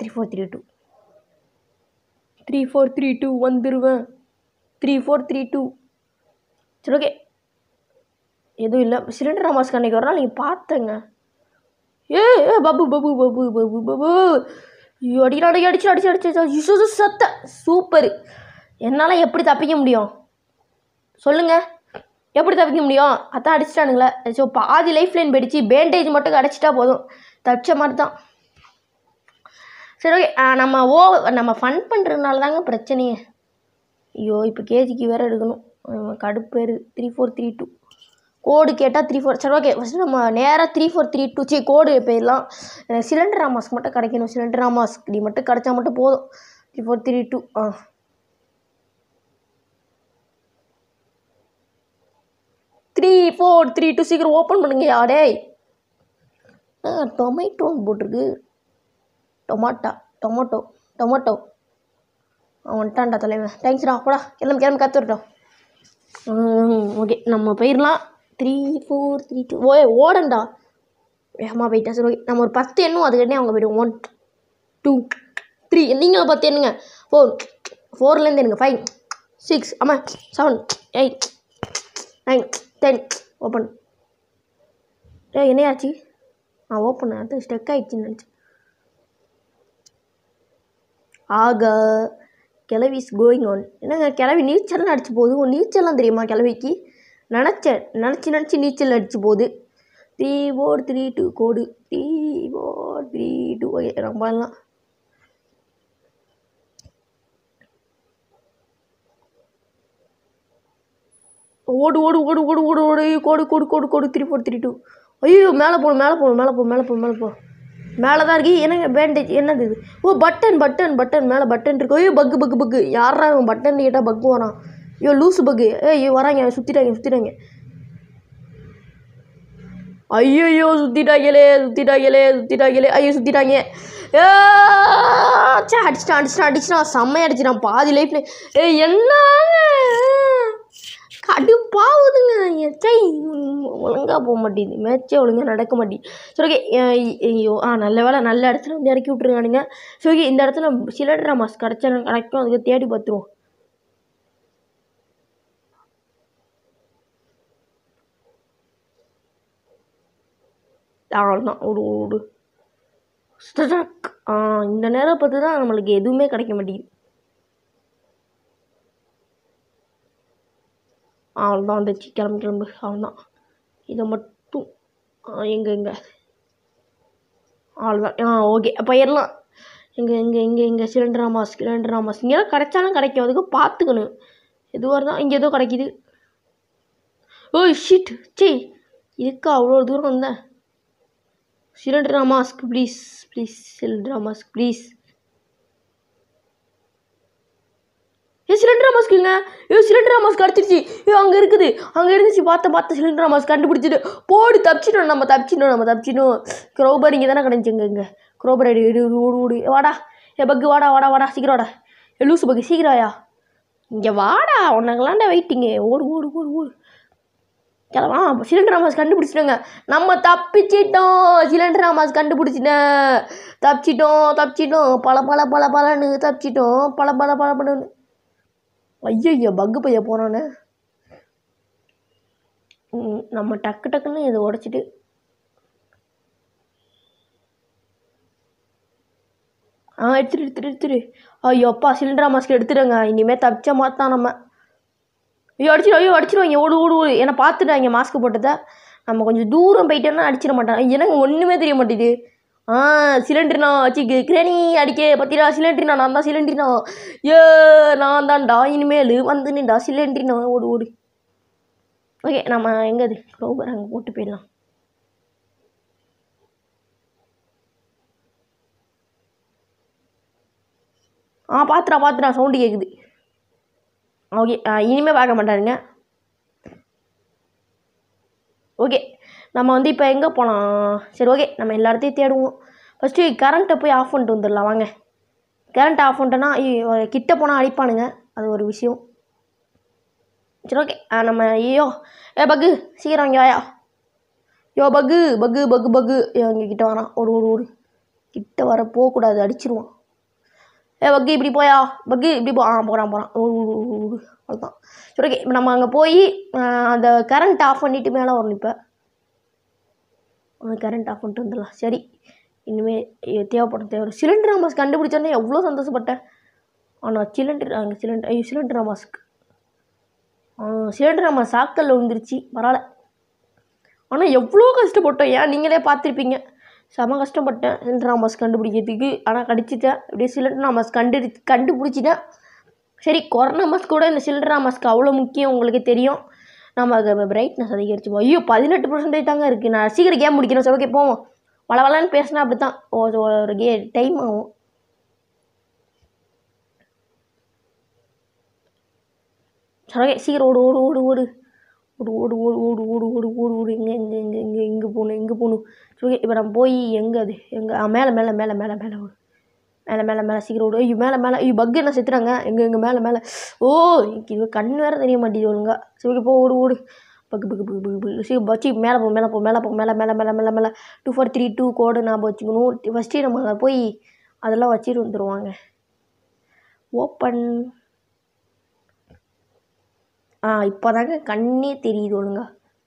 3432 வந்துடுவேன். 3432 சரி ஓகே எதுவும் இல்லை. சிலிண்டர் மாஸ்க் அன்றைக்கி ஒரு நாள் நீங்கள் பார்த்தேங்க. பபு அடிச்சு சத்த சூப்பரு. என்னால் எப்படி தப்பிக்க முடியும் சொல்லுங்கள்? எப்படி தப்பிக்க முடியும்? அதான் அடிச்சிட்டானுங்களே. ஸோ பாதி லைஃப் லைன் போயிடுச்சு. பேண்டேஜ் மட்டும் கிடச்சிட்டா போதும் தப்பிச்ச மாதிரி தான். சரி ஓகே நம்ம ஃபன் பண்ணுறதுனால தாங்க பிரச்சனையே. ஐயோ இப்போ கேஜிக்கு வேறு எடுக்கணும். கடுப்பேரு 3432 கோடு கேட்டால் 34. சரி ஓகே ஃபஸ்ட்டு நம்ம நேராக 3432 கோடு போயிடலாம். எனக்கு சிலிண்டர் மாஸ்க் மட்டும் கிடைக்கணும். சிலிண்டர் மாஸ்க் நீ மட்டும் கிடைச்சா மட்டும் போதும். 3432 3432 சீக்கிரம் ஓப்பன் பண்ணுங்க யாரே. டொமேட்டோன்னு போட்டிருக்கு. டொமேட்டோ வந்துட்டான்டா தலைவன். தேங்க்ஸ்டா போடா கிளம்பி காத்து வரட்டும். ஓகே நம்ம போயிடலாம். 3432 ஓடண்டா வேகமாக போயிட்டா. சரி ஓகே நம்ம ஒரு 10 எண்ணும் அதுக்கிட்டே அவங்க போய்டுவோம். 1 2 3 நீங்கள் 10 எண்ணுங்க. 4 எண்ணுங்க 5 6 ஆமாம் 7 8 9 10 ஓப்பன். என்னையாச்சு ஓப்பன் அது ஸ்டெக் ஆகிடுச்சின்னு நினச்சேன். ஆகா கிளவிஸ் கோயிங் ஆன். என்னங்க கிளவி நீச்சல்லாம் அடிச்சு போகுது. நீச்சல்லாம் தெரியுமா கிளவிக்கு? நினச்சி நீச்சல் அடிச்சு போகுது. 3432 கோடு 3432 ஓகே ரொம்பலாம் ஓடு கோடு 3432. ஐயோ மேலே போகணும். மேலே தான் இருக்கு. என்னங்க பேண்டேஜ் என்னது இது? பட்டன் மேலே பட்டன் இருக்கு. ஐயோ பக்கு யாரா பட்டன் கேட்டால் பக்கு வரான். ஐயோ லூஸு பக்கு. வராங்க சுற்றிட்டாங்க. ஐயோ சுற்றிட்டாங்களே. ஐயோ சுற்றிட்டாங்க. அடிச்சிட்டான் செம்மையாக அடிச்சிட்டான் பாதி லைஃப்ல. என்ன கடுப்பாகுதுங்க சை ஒழுங்காக போக மாட்டேங்குது, மேட்சே ஒழுங்காக நடக்க மாட்டேங்குது. சரி ஓகே. ஐயோ நல்ல வேலை, நல்ல இடத்துல வந்து இறக்கி விட்ருக்கானுங்க. சரி ஓகே, இந்த இடத்துல சிலிண்டர் மாஸ் கிடைக்கும், அதுக்கு தேடி பார்த்துருவோம். அவ்வளோதான், ஒரு ஸ்டக். இந்த நேரம் பார்த்து தான் நம்மளுக்கு எதுவுமே கிடைக்க மாட்டேங்குது. அவ்வளோதான் வந்துச்சு, கிளம்பு. அவ்வளோதான், இதை மட்டும் எங்கே அவ்வளோதான். ஓகே, போயிடலாம். எங்கே சிலிண்டர் மாஸ் இங்கெல்லாம் கிடைச்சாலும் கிடைக்கும், அதுக்கு பார்த்துக்கணும். எதுவாக இருந்தால் இங்கே ஏதோ கிடைக்கிது. ஓ ஷிட், சே இதுக்கு அவ்வளோ தூரம் வந்தேன். Cylinder mask please, cylinder mask please. Cylinder மாஸ்க்குங்க. சிலிண்டர் மாஸ்க் கிடச்சிருச்சு. அங்கே இருந்துச்சு. பார்த்த சிலிண்டர் மாஸ்க் கண்டுபிடிச்சிட்டு போடு, தப்பிச்சிட்டோம். க்ரோபர் இங்கே தானே கிடந்துச்சு. இங்கே க்ரோபர் ஓடு வாடா. பக்கு வாடா சீக்கிரம் வாடா. லூசு பக்கு சீக்கிரம் வாயா. இங்கே வாடா, உனங்களாண்டா வெயிட்டிங்க. ஓடு கிளம்பா. Cylinder mask கண்டுபிடிச்சிட்டோங்க. நம்ம தப்பிச்சிட்டோம். சிலிண்டர் மாஸ்க் கண்டுபிடிச்சிட்டேன். தப்பிச்சிட்டோம். பலன்னு தப்பிச்சிட்டோம். பலன்னு. ஐயோ பக்கு பைய போனானே. நம்ம டக்குன்னு இதை உடைச்சிட்டு எடுத்துரு. ஐயோ அப்பா, சிலிண்டர் மாஸ்க் எடுத்துடுங்க. இனிமேல் தப்பிச்ச மாத்தான் நம்ம. ஐயோ அடிச்சிடுவாங்க. ஓடு. ஏன்னா பார்த்துட்டாங்க மாஸ்க் போட்டதை. நம்ம கொஞ்சம் தூரம் போயிட்டோன்னா அடிச்சிட மாட்டாங்க. எனக்கு ஒன்றுமே தெரிய மாட்டேது. சிலிண்டர்னா கிரேணி அடிக்க பத்திரா. சிலிண்டர்னா நான் தான் சிலிண்டர்னா. நான் தான்டா இனிமேல் வந்துடா சிலிண்டர்னா. ஓடு. ஓகே, நம்ம எங்கே அது க்ரோபர் அங்கே போட்டு போயிடலாம். பாத்துடா சவுண்டு கேட்குது. ஓகே, இனிமேல் பார்க்க மாட்டாருங்க. ஓகே, நம்ம வந்து இப்போ எங்கே போகலாம்? சரி ஓகே, நம்ம எல்லா இடத்தையும் தேடுவோம். ஃபஸ்ட்டு கரண்ட்டை போய் ஆஃப் பண்ணிட்டு வந்துடலாம் வாங்க. கரண்ட் ஆஃப் பண்ணிட்டோன்னா கிட்ட போனால் அடிப்பானுங்க, அது ஒரு விஷயம். சரி ஓகே, நம்ம பக்கு சீக்கிரம் இங்கே வாயா. பக்கு இங்கே கிட்ட வரான். ஓடு. கிட்ட வர போகக்கூடாது, அடிச்சிருவான். பக்கு இப்படி போயா. பக்கு இப்படி போகிறான். ஓடு. அவ்வளோதான். சரி ஓகே, இப்போ நம்ம அங்கே போய் அந்த கரண்ட் ஆஃப் பண்ணிட்டு மேலே வரணும். இப்போ கரண்ட் ஆஃப் பண்ணிட்டு வந்துடலாம். சரி, இனிமேல் தேவை சிலிண்டர் மாஸ்க் கண்டுபிடிச்சோன்னே எவ்வளோ சந்தோஷப்பட்டேன். ஆனால் சிலிண்டர் மாஸ்க் சாக்கல்ல விழுந்துருச்சு. பரவாயில்ல. ஆனால் எவ்வளோ கஷ்டப்பட்டோம். நீங்களே பார்த்துருப்பீங்க. செம கஷ்டப்பட்டேன் சிலிண்டர் மாஸ்க் கண்டுபிடிக்கிறதுக்கு. ஆனால் கடிச்சிட்டேன். அப்படியே சிலிண்டர் மாஸ்க் கண்டுபிடிச்சிட்டேன். சரி, கொரோனா மாஸ்க் கூட இந்த சிலிண்டர் மாஸ்க் அவ்வளோ முக்கியம், உங்களுக்கு தெரியும். நம்ம அதை பிரைட்னஸ் அதிகரிச்சுப்போம். 18% தாங்க இருக்குது. நான் சீக்கிரம் கேம் முடிக்கிறேன். சரி ஓகே, போவோம். வளவலன்னு பேசினா அப்படி தான் ஒரு டைம் ஆகும். சரி ஓகே, சீக்கிரம் ஓடு. இங்கே போகணும். சரி ஓகே, இப்போ நம்ம போய் எங்கே மேலே மேலே சீக்கிரம் ஓடு. மேலே பக்கு என்ன செத்துறாங்க. எங்கே மேலே. ஓ, இது கண் வேறு தெரிய மாட்டேங்குது ஒழுங்கா. சரி ஓகே, ஓடு. பக்கு சரி மேலே போ. மேலே 2432 கோடு ஞாபகம் வச்சுக்கணும். ஃபஸ்ட்டு நம்ம போய் அதெல்லாம் வச்சுட்டு வந்துடுவாங்க. ஓப்பன். இப்போ தாங்க கண்ணே தெரியுது ஒழுங்கா.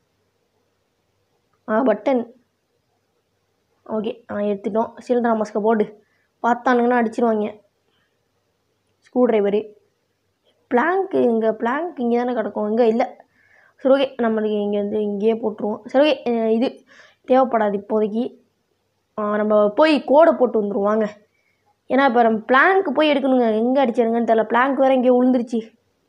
பட்டன். ஓகே, எடுத்துட்டோம். சிலிண்டர் மாஸ்கை போடு. பார்த்தானுங்கன்னா அடிச்சிருவாங்க. Screw driver. பிளாங்க் இங்கே தானே கிடக்கும். இங்கே இல்லை. சரி ஓகே, நம்மளுக்கு இங்கேயே போட்டுருவோம். சரி ஓகே, இது தேவைப்படாது இப்போதைக்கு. நம்ம போய் கோடை போட்டு வந்துடுவாங்க. ஏன்னா இப்போ நம்ம பிளாங்க்கு போய் எடுக்கணுங்க. எங்கே அடிச்சிருங்கன்னு தெரியல. பிளாங்க் வேறு இங்கே விழுந்துருச்சு.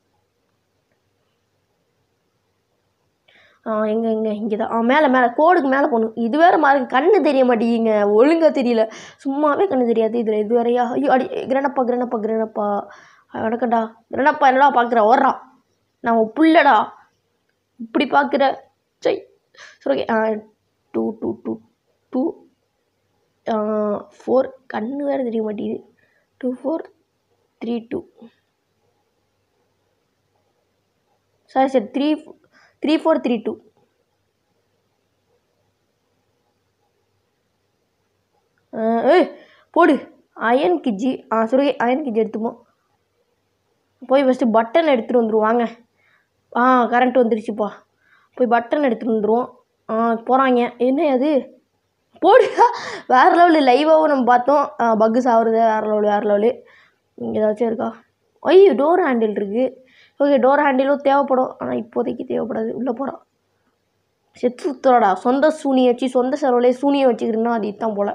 இங்கே தான் மேலே கோடுக்கு மேலே போகணும். இது வேறு மாதிரி கண்ணு தெரிய மாட்டேங்குங்க. ஒழுங்காக தெரியல, சும்மாவே கண்ணு தெரியாது. இதில் இது வேறையா? ஐயோ அடி. கிரணப்பா வணக்கம்டா. கிரணப்பா என்னடா பார்க்குற? ஓடுறா. நான் புள்ளடா இப்படி பார்க்குற. சரி ஓகே. 2 4 கண்ணு வேறு தெரிய மாட்டேங்குது. 2432 சரி 3 3432. ஏய் போடு அயன் கிஜி. சுருகை அயன் கிஜி எடுத்துப்போம். போய் ஃபஸ்ட்டு பட்டன் எடுத்துகிட்டு வந்துடுவோம் வாங்க. கரண்ட் வந்துருச்சுப்பா. போய் பட்டன் எடுத்துகிட்டு வந்துடுவோம். போகிறாங்க. என்ன அது போடு. வேறு லெவலு. லைவாகவும் நம்ம பார்த்தோம். பக்கு சாவுறது வேறு லெவலு. இங்கே ஏதாச்சும் இருக்கா? ஐயோ டோர் ஹேண்டில் இருக்குது. ஓகே டோர் ஹேண்டிலும் தேவைப்படும். ஆனால் இப்போதைக்கு தேவைப்படாது. உள்ளே போகிறான். செத்து சுற்றுறாடா. சொந்த சூனியை வச்சு சொந்த செலவுலேயே சூனியை வச்சுக்கிறேன்னா அது இதுதான் போல்.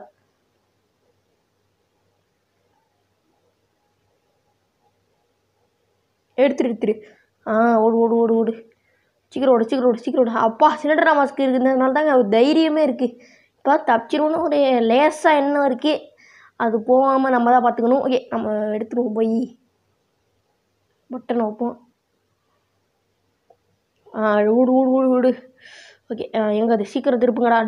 எடுத்துரு. ஓடு ஓடு ஓடு ஓடு. சீக்கிரம் ஓடு. அப்பா சிலிண்டர் மாஸ்க் இருக்கிறதுனால தாங்க ஒரு தைரியமே இருக்குது. இப்போ தப்பிச்சிருவோன்னு ஒரு லேசாக எண்ணம் இருக்குது. அது போகாமல் நம்ம தான் பார்த்துக்கணும். ஓகே நம்ம எடுத்துருவோம். போய் பட்டனை வைப்போம். ஓடு. ஓகே எங்கே அது? சீக்கிரம் திருப்புங்கடா.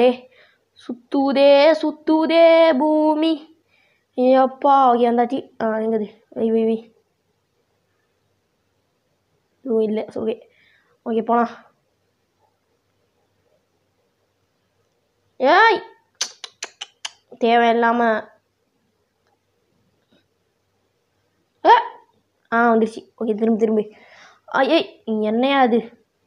சுத்துதே பூமி. அப்பா ஓகே வந்தாச்சு. எங்கது? வை. இல்லை ஓகே போகலாம். ஏய் தேவையில்லாமல் வந்துடுச்சு. ஓகே திரும்பி. ஏய் என்னையா அது?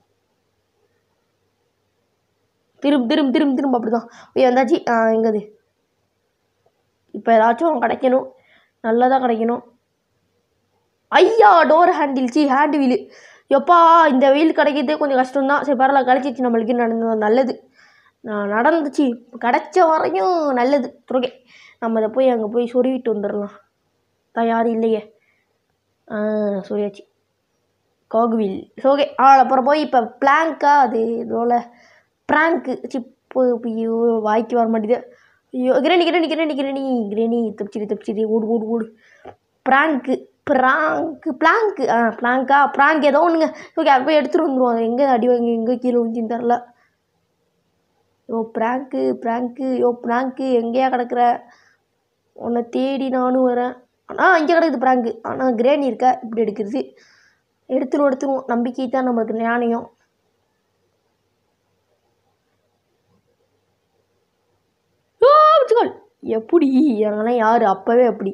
திரும்ப அப்படி தான். ஓகே வந்தாச்சு. எங்கது? இப்போ ஏதாச்சும் கிடைக்கணும். நல்லதாக கிடைக்கணும். ஐயா டோர் ஹேண்டு வீலு. எப்பா இந்த வீல் கிடைக்கிறதே கொஞ்சம் கஷ்டம்தான். சரி பரவாயில்ல கிடைச்சிச்சு. நம்மளுக்கு நல்லது நடந்துச்சு. கிடைச்ச வரையும் நல்லது. ஓகே நம்ம அதை போய் அங்கே போய் சொருவிட்டு வந்துடலாம். யாரும் இல்லையே. சொரியாச்சு. காகுவில். ஓகே அப்புறம் போய் இப்போ பிளாங்கா அது இதோட ப்ராங்க்கு சிப்பு. ஐயோ வாய்க்கு வர மாட்டேது. ஐயோ கிரணி தப்பிச்சிது. ஓடு. ப்ராங்க்கு ப்ராங்க் ஏதோ ஒன்றுங்க. ஓகே அது போய் எடுத்துகிட்டு வந்துடுவோம். அது எங்கே அடி வாங்கி எங்கே கீழே விழுந்துன்னு தெரில. ப்ராங்க்கு எங்கேயா கிடக்குற? உன்னை தேடி நானும் வரேன். இங்கே கிடக்குது ப்ராங்க்கு. ஆனால் கிரேனி இருக்கா இப்படி எடுக்கிறது? எடுத்துருவோம். நம்பிக்கை தான் நம்மளுக்கு ஞானியம். எப்படி எங்கன்னா யார் அப்போவே அப்படி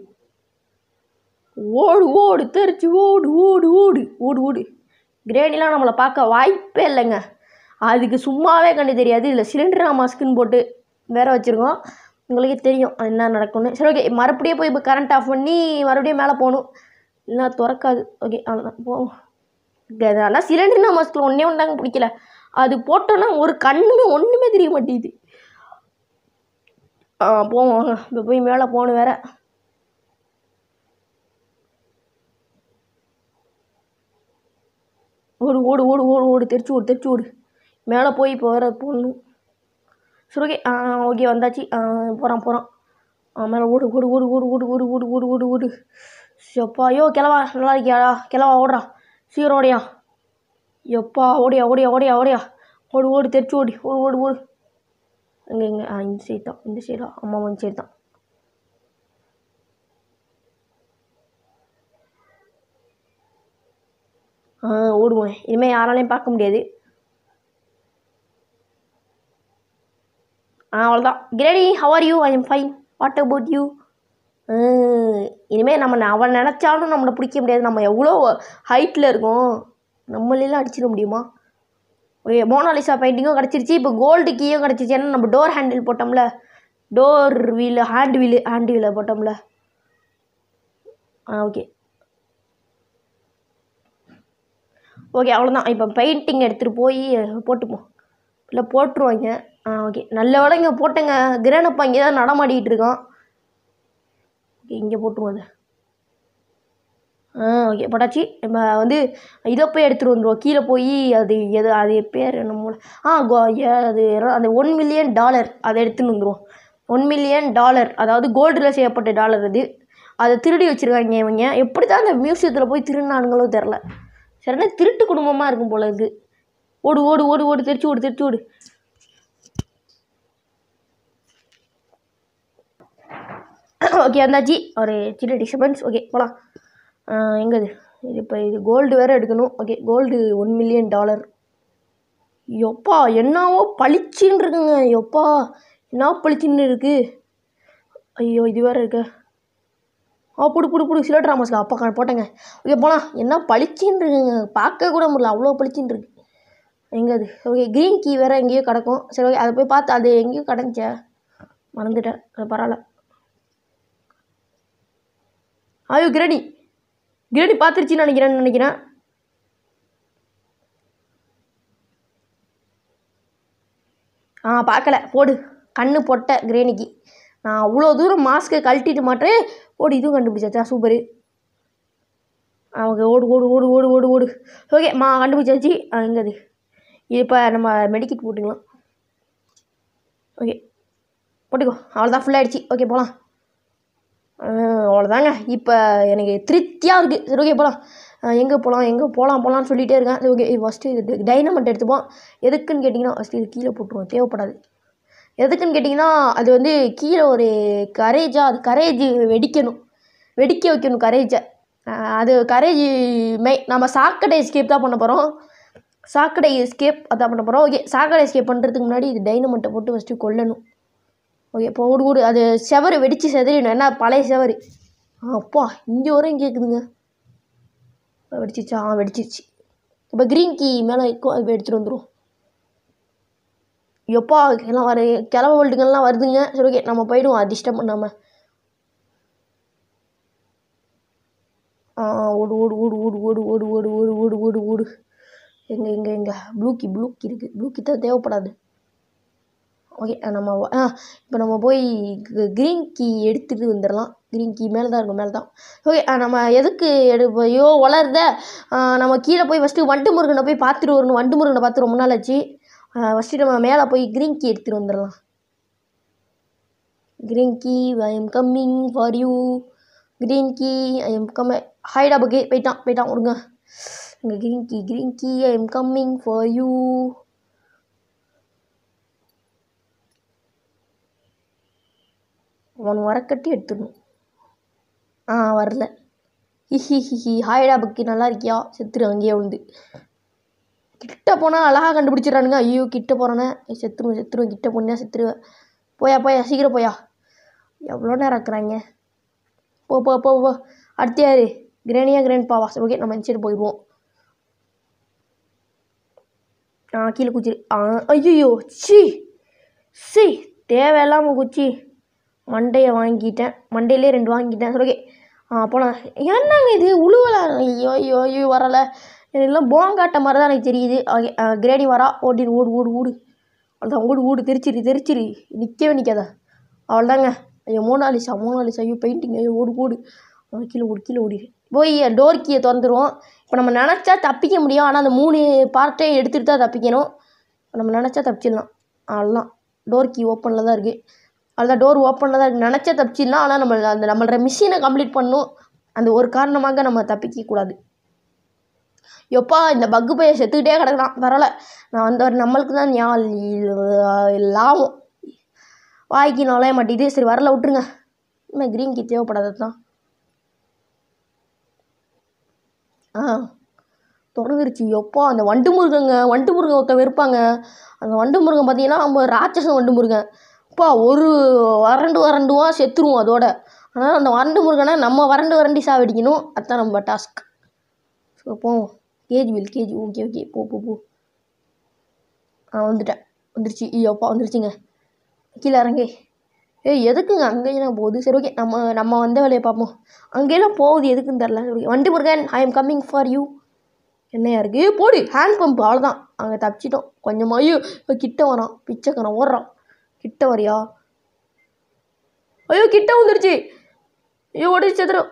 ஓடு தெரிச்சு ஓடு. கிரேனிலாம் நம்மளை பார்க்க வாய்ப்பே இல்லைங்க. அதுக்கு சும்மாவே கண்டு தெரியாது. இதில் சிலிண்டர் மாஸ்க்குன்னு போட்டு வேற வச்சுருக்கோம். உங்களுக்கே தெரியும் என்ன நடக்கும்னு. சரி ஓகே மறுபடியும் போய் இப்போ கரண்ட் ஆஃப் பண்ணி மறுபடியும் மேலே போகணும். இல்லைனா திறக்காது. ஓகே அவ்வளோதான் போவோம். ஆனால் சிலிண்டர் மாஸ்கில் ஒன்றே தாங்க பிடிக்கல. அது போட்டோன்னா ஒரு கண்ணுமே ஒன்றுமே தெரிய மாட்டேங்குது. போவோம். இப்போ போய் மேலே போகணும் வேற. ஓடு தெரிச்சு ஓடு. மேலே போய் இப்போ வேற போகணும். சரி ஓகே ஓகே வந்தாச்சு. போகிறான். மேலே ஓடு. எப்பா ஐயோ கிளவா நல்லா இருக்கியாடா? கிளவா ஓடுறா. சீக்கிரம் ஓடியா. எப்பா ஓடியா. ஓடு தெரிச்சு ஓடு. எங்கே இந்த சைடு தான். அம்மா இந்த சைடு தான். ஓடுவோம். இனிமேல் யாராலையும் பார்க்க முடியாது. அவ்வளோதான். கிரேடி how are you? I am fine. What about you? இனிமேல் நம்ம அவன் நினச்சாலும் நம்மளை பிடிக்க முடியாது. நம்ம எவ்வளோ ஹைட்டில் இருக்கோம். நம்மளெல்லாம் அடிச்சிட முடியுமா? ஓகே மோனாலிசா பெயிண்டிங்கும் கிடச்சிருச்சு. இப்போ கோல்டு கீயும் கிடச்சிருச்சு. ஏன்னா நம்ம டோர் ஹேண்டில் போட்டோம்ல. டோர் வீலு ஹேண்ட் வீலை போட்டோம்ல. ஓகே அவ்வளோதான். இப்போ பெயிண்டிங் எடுத்துகிட்டு போய் போட்டுப்போம். இல்லை போட்டுருவாங்க. ஓகே நல்ல வேலைங்க போட்டேங்க. கிரேனப்பா இங்கே தான் நடமாடிக்கிட்டு இருக்கான். ஓகே இங்கே போட்டுருவோம் அதை. ஓகே போட்டாச்சு. நம்ம வந்து இதை போய் எடுத்துகிட்டு வந்துடுவோம். கீழே போய் அது பேர் நம்ம அது அந்த $1 மில்லியன் அதை எடுத்துன்னு வந்துடுவோம். $1 மில்லியன் அதாவது கோல்டில் செய்யப்பட்ட டாலர் அது. அதை திருடி வச்சுருக்காங்க இவங்க. எப்படி தான் அந்த மியூசியத்தில் போய் திருநானுங்களோ தெரில. சரினா திருட்டு குடும்பமாக இருக்கும் போல இருக்குது. ஓடு தெரிச்சு ஓடு. ஓகே வந்தாச்சு. ஒரு சின்ன டிஸ்டர்பன்ஸ். ஓகே போகலாம். எங்கே இது? இப்போ இது கோல்டு வேறு எடுக்கணும். Okay gold $1 million. எப்பா என்னவோ பளிச்சின்னு இருக்குங்க. எப்பா என்ன பளிச்சின்னு இருக்கு. ஐயோ இது வேறு இருக்கு. புடு சிலோட் ராமஸ்க்கா அப்பா போட்டேங்க. ஓகே போகலாம். என்ன பளிச்சின்னு இருக்குங்க, பார்க்க கூட முடியல, அவ்வளோ பளிச்சின்னு இருக்கு. எங்கே அது? ஓகே க்ரீன் கீ வேறு எங்கேயோ கிடக்கும். சரி ஓகே அதை போய் பார்த்து அது எங்கேயோ கிடந்துச்சே, மறந்துட்டேன். அது பரவாயில்ல. ஐயோ கிரேணி பார்த்துருச்சின்னு நினைக்கிறேன். பார்க்கல. போடு கண்ணு போட்ட கிரேணிக்கு. நான் அவ்வளோ தூரம் மாஸ்க்கை கழட்டிட்டு மாட்டேன். இதுவும் கண்டுபிடிச்சாச்சா, சூப்பரு. ஓகே ஓடு. ஓகே கண்டுபிடிச்சாச்சு. எங்கே அது? இப்போ நம்ம மெடிக்கிட் போட்டுக்கலாம். ஓகே போட்டுக்கோ. அவ்வளோதான், ஃபுல்லாகிடுச்சு. ஓகே போகலாம். அவ்வளோதாங்க. இப்போ எனக்கு திருப்தியாக இருக்குது. சரி ஓகே போகலாம். எங்கே போகலான்னு சொல்லிகிட்டே இருக்கேன். சரி ஓகே ஃபஸ்ட்டு இது டைனமெண்ட் எடுத்துப்போம். எதுக்குன்னு கேட்டிங்கன்னா ஃபஸ்ட்டு இது கீழே போட்டுருவோம், தேவைப்படாது. எதுக்குன்னு கேட்டிங்கன்னா அது வந்து கீழே ஒரு அது கரேஜ் வெடிக்க வைக்கணும் கரேஜை. அது கரேஜ் நம்ம சாக்கடை எஸ்கேப் தான் பண்ண போகிறோம். அதான் பண்ண போகிறோம். ஓகே சாக்கடை எஸ்கேப் பண்ணுறதுக்கு முன்னாடி இது டைனமெண்ட்டை போட்டு ஃபஸ்ட்டு கொல்லணும். ஓகே இப்போ ஓடு அது செவரு வெடித்து செதறிடணும். என்ன பழைய செவரு. அப்பா இங்கே வரையும் கேட்குதுங்க. வெடிச்சிச்சு. இப்போ க்ரீன் கீ மேலே இப்போ எடுத்துகிட்டு வந்துடும். எப்பா எல்லாம் கிளம்ப வேல்டுங்கள்லாம் வருதுங்க. சரி ஓகே நம்ம போயிடுவோம் டிஸ்டர்ப் பண்ணாமல். ஓடு. எங்கே ப்ளூக்கி இருக்குது. ப்ளூக்கி தான் தேவைப்படாது. ஓகே இப்போ நம்ம போய் க்ரீன் கீ எடுத்துகிட்டு வந்துடலாம். க்ரீன் கீ மேலே தான் இருக்கும். ஓகே நம்ம எதுக்கு ஐயோ வளருத. நம்ம கீழே போய் ஃபஸ்ட்டு வண்டு முருகனை போய் பார்த்துட்டு வரணும். வண்டு முருகனை பார்த்து ரொம்ப நாள் ஆச்சு. ஃபஸ்ட்டு நம்ம மேலே போய் க்ரீன் கீ எடுத்துகிட்டு வந்துடலாம். Green key I am coming for you. Green key I am ஹைடா பக்கே போயிட்டான் விடுங்க. இங்கே green key I am coming for you. அவன் வரக்கட்டி எடுத்துடணும். வரல. ஹாய்டா பக்கி நல்லா இருக்கியா? செத்துரு அங்கேயே விழுந்து. கிட்ட போனால் அழகாக கண்டுபிடிச்சிடறானுங்க. ஐயோ கிட்ட போகிறேன்னே செத்துருவேன். கிட்ட போனியா செத்துருவேன். போயா சீக்கிரம் போயா. எவ்வளோ நேரம் இருக்கிறாங்க. போ. அடுத்து யார்? Grandpa. சரி ஓகே நம்ம இந்த சைடு போயிடுவோம். கீழே குச்சிரு. ஐயோ சி தேவையில்லாமல் குச்சி மண்டையை வாங்கிட்டேன். மண்டையிலே 2 வாங்கிட்டேன். சரி ஓகே போகலாம். என்னங்க இது உழுவலாம். ஐயோ வரலை. இதெல்லாம் போங்காட்ட மாதிரி தான் எனக்கு தெரியுது. ஓகே கிரேடி வரா. ஓடு. அவ்வளோதான் ஓடு. தெரிச்சிரு. நிற்கவே நிற்காத. அவ்வளோதாங்க. ஐயோ மோனாலிசா. ஐயோ பெயிண்டிங். ஐயோ ஓடு. கீழே ஓடிடு. போய் டோர் கீயை திறந்துருவோம். இப்போ நம்ம நினச்சா தப்பிக்க முடியும். ஆனால் அந்த 3 பார்ட்டையும் எடுத்துகிட்டு தான் தப்பிக்கணும். நம்ம நினச்சா தப்பிச்சிடலாம். அவ்வளோதான். டோர் கீ ஓப்பனில் தான் இருக்குது. அதுதான் டோர் ஓப்பனில் தான் இருக்குது. நினச்சா தப்பிச்சிடலாம். ஆனால் நம்மளோட மிஷினை கம்ப்ளீட் பண்ணணும். அந்த ஒரு காரணமாக நம்ம தப்பிக்கக்கூடாது. எப்பா இந்த பக்கு பைய செத்துக்கிட்டே கிடக்குறான். பரவாயில்ல நான் நம்மளுக்கு தான் லாபம். வாய்க்கு நுழைய மாட்டேங்குது. சரி வரல விட்டுருங்க. இன்னும் க்ரீன் கீ தேவைப்படாதது தான். திறந்துருச்சு. எப்பா அந்த வண்டு முருகன் ஒருத்த வெறுப்பாங்க. அந்த வண்டு முருகன் பார்த்தீங்கன்னா நம்ம ராட்சசன் வண்டு முருகன். அப்பா ஒரு வறண்டுவான் செத்துருவோம் அதோட. ஆனால் அந்த வண்டு முருகனை நம்ம வறண்டி சாவடிக்கணும். அதுதான் நம்ம டாஸ்க். ஸோ போவோம். கேஜி ஓகே போ. வந்துருச்சு. அப்பா வந்துருச்சுங்க. கீழே இறங்கி. எதுக்குங்க அங்கேயும் போகுது. சரி ஓகே நம்ம வந்த வேலையை பார்ப்போம். அங்கேயெல்லாம் போகுது எதுக்குன்னு தெரில. வண்டி Murugan I am coming for you. என்னையா இருக்கு போடு. Hand pump. அவ்வளோதான் அங்கே தப்பிச்சிட்டோம். கொஞ்சமாக கிட்ட வரான். பிச்சைக்காரன் ஓடுறான். கிட்ட வரியா? ஐயோ கிட்ட வந்துருச்சு. ஐயோ ஓடிச்சு எதிரும்.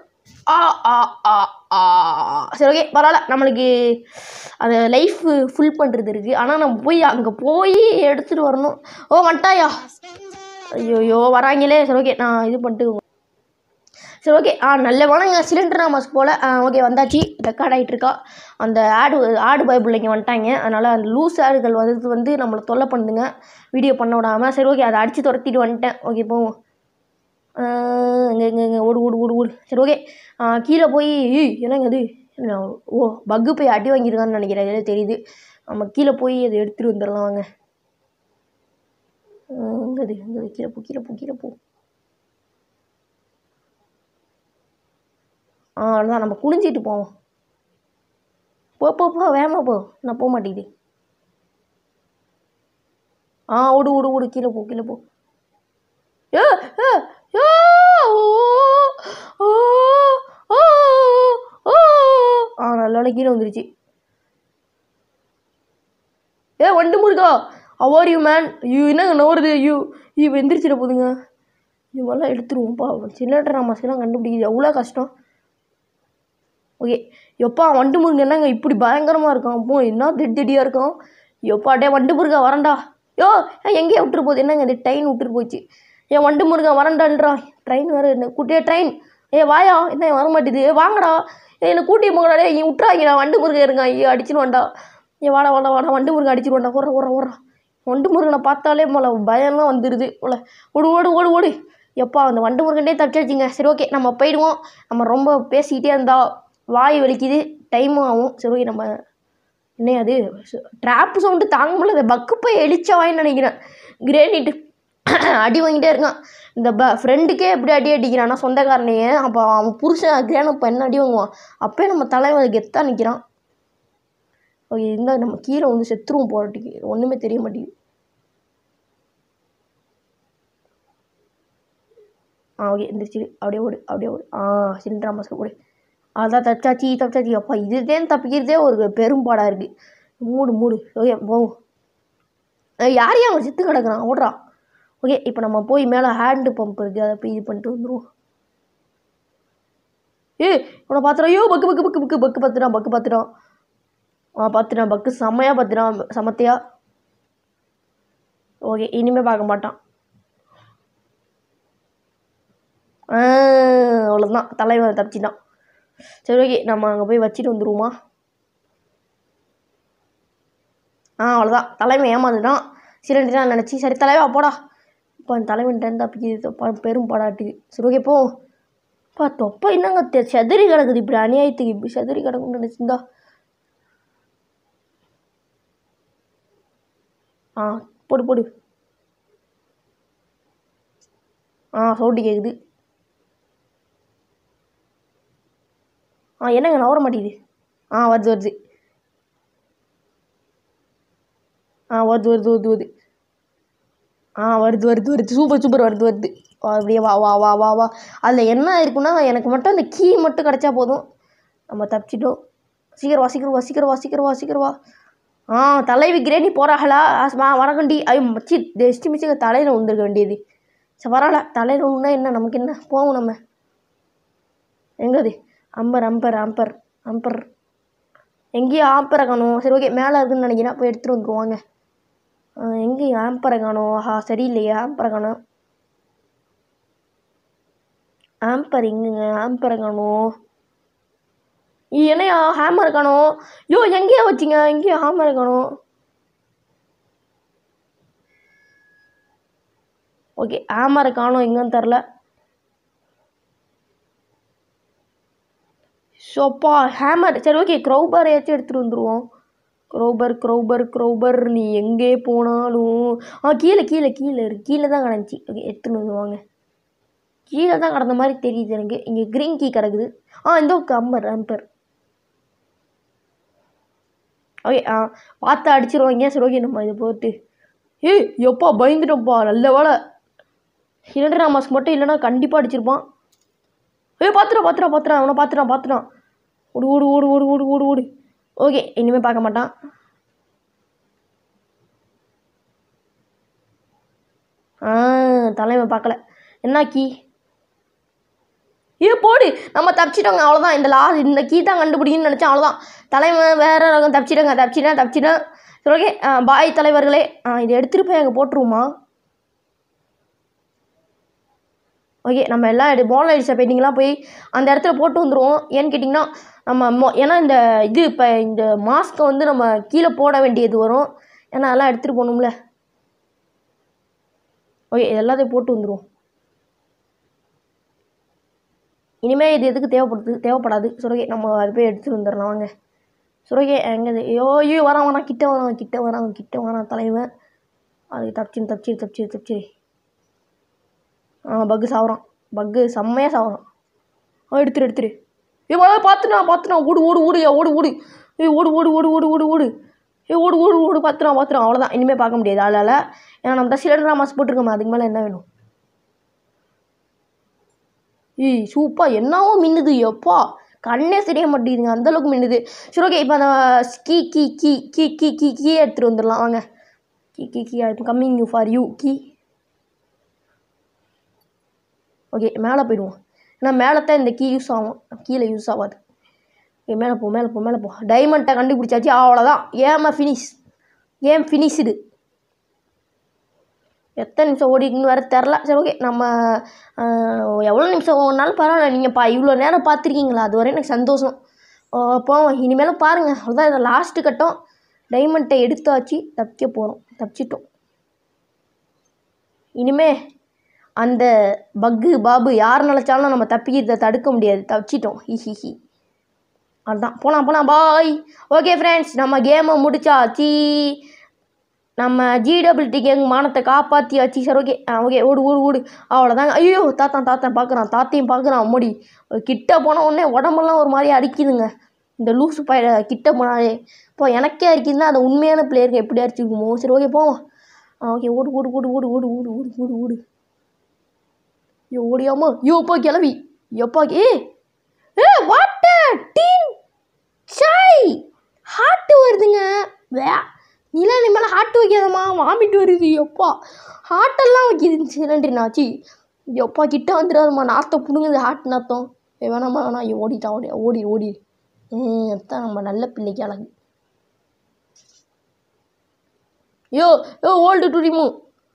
சரி ஓகே பரவாயில்ல. நம்மளுக்கு அந்த லைஃப் ஃபுல் பண்ணுறது இருக்குது. ஆனால் நம்ம அங்கே போய் எடுத்துகிட்டு வரணும். வந்துட்டாயா? ஐயோ வராங்களே. சரி ஓகே நான் இது பண்ணிட்டு. சரி ஓகே நல்ல வணங்க சிலிண்டர் மாஸ்க் போல். ஓகே வந்தாச்சு. ரெக்கார்ட் ஆகிட்டுருக்கா. அந்த ஆடு பைபிள்ளைங்க வந்துட்டாங்க. அதனால் அந்த லூஸ் ஆடுகள் வந்து நம்மளை தொல்லை பண்ணுதுங்க வீடியோ பண்ண விடாமல். சரி ஓகே அதை அடித்து துரத்திட்டு வந்துட்டேன். ஓகே போவோம். எங்கே ஓடு. சரி ஓகே கீழே போய் என்னங்க அது? பக்கு போய் அடி வாங்கியிருக்கான்னு நினைக்கிறேன். தெரியுது. நம்ம கீழே போய் அதை எடுத்துகிட்டு வந்துடலாம் வாங்க. இங்கே கீழே போ கீழே போ கீழே போ. அவ்வளோதான், நம்ம குனிஞ்சிட்டு போவோம். போ போ போ வேகமாக போ. நான் போக மாட்டேங்குது. ஓடு ஓடு ஓடு கீழே போ கீழே போ. ஏ ஏ ஏ நல்ல கீழே வந்துருச்சு. வண்டு முருகா, அவர் யூ மேன், என்னங்க நவருது, எந்திரிச்சிட போதுங்க. இவெல்லாம் எடுத்துருவோம்ப்பா. சிலிண்டர் மாஸ்க்கெல்லாம் கண்டுபிடிக்குது எவ்வளோ கஷ்டம். ஓகே எப்பா வண்டு முருகன் என்னங்க இப்படி பயங்கரமாக இருக்கான். அப்போ என்ன திடீடியாக இருக்கான். எப்பா டே வண்டு முருகா வரண்டா. எங்கேயே விட்டுரு போகுது. என்னங்க இந்த ட்ரெயின் விட்டுட்டு போச்சு. வண்டு முருகா வரண்டான்றா. ட்ரெயின் வேறு என்ன கூட்டியே ட்ரெயின். வாயா என்ன வர மாட்டேது. வாங்கடா என்னை கூட்டி போங்கடா. விட்டுறாங்கடா வண்டு முருகன் இருங்க. அடிச்சுடுவான்டா. வாடா வாடா வாடா வண்டு முருகன் அடிச்சுடுவான்டா. ஓடுறா. வண்டு முருகனை பார்த்தாலே போல பயம்லாம் வந்துடுது போல. ஓடு ஓடு ஓடு ஓடு. எப்பா அந்த வண்டு முருகனே தப்பிச்சாச்சுங்க. சரி ஓகே நம்ம போயிடுவோம். நம்ம ரொம்ப பேசிக்கிட்டே இருந்தா வாய் வலிக்குது, டைமும் ஆகும். சரி ஓகே நம்ம என்ன அது ட்ராப்பு சவுண்டு தாங்க முடியல. அதை பக்கு போய் எலிச்சா வாயின்னு நினைக்கிறேன். கிரேனிட்டு அடி வாங்கிட்டே இருக்கான். இந்த ஃப்ரெண்டுக்கே எப்படி அடி அடிக்கிறான்னா சொந்தக்காரனையே. அப்போ அவன் புருஷன் கிரேனப்போ என்ன அடி வாங்குவான். அப்போயே நம்ம தலைவன் கெத்தாக நிற்கிறான். ஓகே இருந்தால் நம்ம கீழே வந்து செத்துருவோம் போராட்டிக்கு. ஒன்றுமே தெரிய மாட்டேங்குது. ஓகே எந்திரிச்சு அப்படியே ஓடு அப்படியே ஓடு. சிலிண்டர் மாஸ்க்கு ஓடு. அதான் தப்பிச்சாச்சி. அப்பா இதுதான் தப்பிக்கிறதே ஒரு பெரும்பாடாக இருக்குது. மூடு. ஓகே போவோம். யார் அவங்க சித்து கிடக்குறான். ஓடுறா. ஓகே இப்போ நம்ம போய் மேலே ஹேண்டு பம்ப் இருக்குது, அதை போய் இது பண்ணிட்டு வந்துடுவோம். இவனை பார்த்துறான். பக்கு பார்த்துட்டான். பார்த்துட்டான் பக்கு செம்மையாக பார்த்துட்டான். சமத்தையா. ஓகே இனிமேல் பார்க்க மாட்டான். அவ்வளோதான், தலைவன் தப்பிச்சிட்டான். சரி ஓகே நம்ம அங்கே போய் வச்சுட்டு வந்துடுவோமா. அவ்வளோதான், தலைவன் ஏமாந்துட்டான். சிலிண்டர் நினச்சி. சரி தலைவா போடா. இப்போ அந்த தலைவன்ட்டு தப்பிக்குது பெரும் பாடாட்டுக்கு. சரி ஓகே போ. தொப்பை என்னங்க செதறி கிடக்குது. இப்படி அநியாயத்துக்கு இப்படி செதறி கிடக்குன்னு நினச்சிருந்தா. போடு. சவுண்டு கேட்குது. என்னங்க நவர மாட்டேங்குது. வருது. வருது. சூப்பர் வருது. அப்படியே வா. அதில் என்ன இருக்குன்னா எனக்கு மட்டும் அந்த கீ மட்டும் கிடச்சா போதும். நம்ம தப்பிச்சிட்டோம். சீக்கிரம் வா. தலைவி கிரேணி போகிறாங்களா. வரகண்டி மச்சி மிச்சிங்க தலையில் விழுந்துருக்க வேண்டியது. சரி வரல. தலையில் விழுந்தா என்ன நமக்கு என்ன. போவோம் நம்ம. எங்கது அம்பர் எங்கேயும் ஆம்பரை காணும். சரி ஓகே மேலே இருக்குன்னு நினைக்கிறேன். போய் எடுத்துகிட்டு வந்துருவாங்க. எங்கேயும் ஆம்பரை காணும். சரியில்லையே ஆம்பரை காணும். ஆம்பர் எங்கேங்க ஆம்பரை காணும். என்னையா ஹேமர் காணும். எங்கேயா வச்சிங்க. எங்கேயும் ஹேமர் காணும். ஓகே ஹேமரை காணும் எங்கன்னு தெரில. ஷோப்பா ஹேமர். சரி ஓகே க்ரௌபர் ஏதாச்சும் எடுத்துகிட்டு வந்துடுவோம். க்ரௌபர் நீ எங்கே போனாலும் கீழே இருக்கு. கீழே தான் கிடந்துச்சி. ஓகே எடுத்துன்னு வந்துடுவாங்க. கீழே தான் கிடந்த மாதிரி தெரியுது எனக்கு. இங்கே க்ரீன் கீ கிடக்குது. இந்த ஆம்பர். ஓகே பார்த்து அடிச்சிருவாங்க. சரி ஓகே நம்ம இதை போட்டு. எப்பா பயந்துட்டோம்ப்பா. நல்ல வேலை சிலிண்டர் மாஸ்க் மட்டும் இல்லைன்னா கண்டிப்பாக அடிச்சிருப்பான். பார்த்துட்டான். அவனை பார்த்துட்டான். ஓடு. ஓகே இனிமேல் பார்க்க மாட்டான். தலைவன் பார்க்கல. என்ன கீ. போடு நம்ம தப்பிச்சிட்டோங்க. அவ்வளோதான். இந்த கீ தான் கண்டுபிடிக்குன்னு நினச்சேன். அவ்வளோதான் தலைவன் வேற ரகம். தப்பிச்சிட்டேன். சரி ஓகே பாய் தலைவர்களே. இதை எடுத்துகிட்டு போய் அங்கே போட்டுருவோமா. ஓகே நம்ம எல்லாம் போன் லைட்ஸை பெயிண்டிங்லாம் போய் அந்த இடத்துல போட்டு வந்துடுவோம். ஏன்னு கேட்டிங்கன்னா நம்ம ஏன்னா இப்போ இந்த மாஸ்க்கை வந்து நம்ம கீழே போட வேண்டியது வரும். ஏன்னா அதெல்லாம் எடுத்துகிட்டு போகணும்ல. ஓகே இது எல்லாத்தையும் போட்டு வந்துடுவோம். இனிமேல் இது எதுக்கு தேவைப்படாது. சரி ஓகே நம்ம அது போய் எடுத்துகிட்டு வந்துடலாம் வாங்க. சுரகே எங்கே ஐயோ வரான் கிட்ட வரான் தலைவன். அது தப்பிச்சு பக்கு சாவுறான். பக்கு செம்மையாக சாவுறான். எடுத்துரு பார்த்துனா ஓடு ஏய் ஓடு பார்த்துறான். அவ்வளோதான், இனிமேல் பார்க்க முடியாது ஆளால். ஏன்னா நம்ம தான் சிலிண்டர் மாஸ் போட்டிருக்கோம். அதுக்கு மேலே என்ன வேணும்? ஏய் சூப்பர், என்னவோ மின்னுது எப்பா, கண்ணே தெரிய மாட்டேங்குதுங்க, அந்தளவுக்கு மின்னுது. சரி ஓகே, இப்போ அந்த கீ எடுத்துகிட்டு வந்துடலாம் வாங்க. Key coming you for you key. Okay மேலே போயிடுவோம். ஏன்னா மேலே தான் இந்த கீ யூஸ் ஆகும், கீழே யூஸ் ஆகாது. ஓகே மேலே போ. டைமண்ட்டை கண்டுபிடிச்சாச்சு, அவ்வளோதான். Game finished. எத்தனை நிமிஷம் ஓடிக்குன்னு வேறு தெரில. சரி ஓகே, நம்ம எவ்வளோ நிமிஷம் ஓடினாலும் பரவாயில்ல. நீங்கள் இவ்வளோ நேரம் பார்த்துருக்கீங்களா, அது வரை எனக்கு சந்தோஷம். போவோம் இனிமேலும் பாருங்கள். அவ்வளோதான், இதை லாஸ்ட்டு கட்டம். டைமண்ட்டை எடுத்தாச்சு, தப்பிச்சிட்டோம். இனிமே அந்த பக்கு பாபு யார் நினச்சாலும் நம்ம தப்பிக்கிறத தடுக்க முடியாது. தப்பிச்சிட்டோம். ஹி அதுதான், போகலாம் பாய். ஓகே ஃப்ரெண்ட்ஸ், நம்ம கேமை முடிச்சாச்சு. நம்ம GWT கேங் மானத்தை காப்பாற்றியாச்சு. சரி ஓகே ஓடு. அவ்வளோதாங்க. ஐயோ தாத்தையும் பார்க்குறான். அம்மாடி கிட்ட போன உடனே உடம்பெல்லாம் ஒரு மாதிரி அடிக்குதுங்க. இந்த லூசு பைய கிட்ட போனாலே இப்போ எனக்கே அடிக்குதுன்னா அந்த உண்மையான பிளேயருக்கு எப்படி அடிச்சுக்குமோ. சரி ஓகே போவோம். ஓகே ஓடு. ஓடியாமா யோப்பா கிளவி எப்பா. வாட்டர் டீன் சாய் ஹார்ட் வருதுங்க. நிலா நீ மேலே ஹார்ட் வைக்காதம்மா, வாமிட்டு வருது எப்பா. ஹார்ட்டெல்லாம் வைக்கிது சிலிண்டர்னாச்சு. எப்பா கிட்ட வந்துடாதம்மா, நாற்றம் பிடுங்குது ஹார்ட் நாற்றம். வேணாம் ஓடிட்டான். ஓடி அதான் நம்ம நல்ல பிள்ளைக்கு அழகு. Yo old to remove.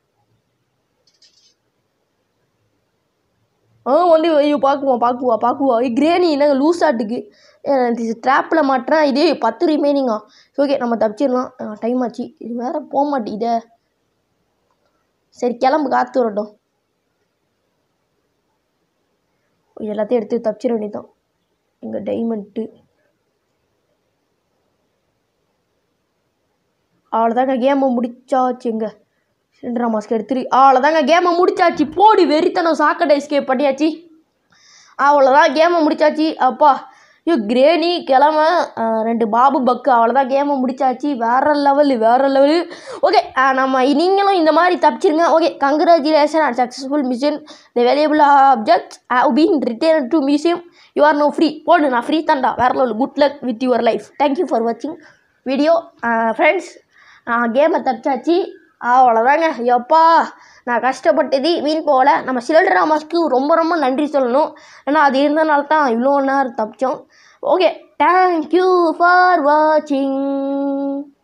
வந்து ஐயோ பாக்குவா. கிரேனி என்னங்க லூஸ் ஆட்டுக்கு ட்ராப்பில் மாட்டுறேன். இதே 10 ரிமைனிங்கா. ஓகே நம்ம தப்பிச்சிடலாம். டைம் ஆச்சு. இது வேறு போக மாட்டேங்குதே. சரி கிளம்பு, காற்று வரட்டும். எல்லாத்தையும் எடுத்து தப்பிச்சிட வேண்டியதான். எங்கள் டைமண்ட்டு அவ்வளோதாங்க, கேமை முடிச்சாச்சு. எங்கள் சிலிண்டர் மாஸ்க் எடுத்துரு. அவ்வளோதாங்க, கேமை முடிச்சாச்சு. போடி வெறித்தனம் சாக்கடை எஸ்கேப் பண்ணியாச்சு. அவ்வளோதான், கேமை முடிச்சாச்சு. அப்பா கிரேனி கிழமை 2 பாபு பக்கு. அவ்வளோதான், கேமை முடிச்சாச்சு. வேறு லெவலு. ஓகே நம்ம நீங்களும் இந்த மாதிரி தப்பிச்சிருங்க. Okay congratulation and successful mission. The valuable objects have been return to museum. You are no free. போடு, நான் ஃப்ரீ தான்டா. வேறு லெவல். Good luck with your life. Thank you for வாட்சிங் வீடியோ ஃப்ரெண்ட்ஸ். கேமை தப்பிச்சாச்சு. அவ்வளோதாங்க. எப்பா நான் கஷ்டப்பட்டது வீண் போகல. நம்ம சிலிண்டர் மாஸ்க்கு ரொம்ப நன்றி சொல்லணும். ஏன்னா அது இருந்தனால தான் இவ்வளோ நேரம் தப்பிச்சோம். ஓகே தேங்க்யூ ஃபார் வாட்சிங்.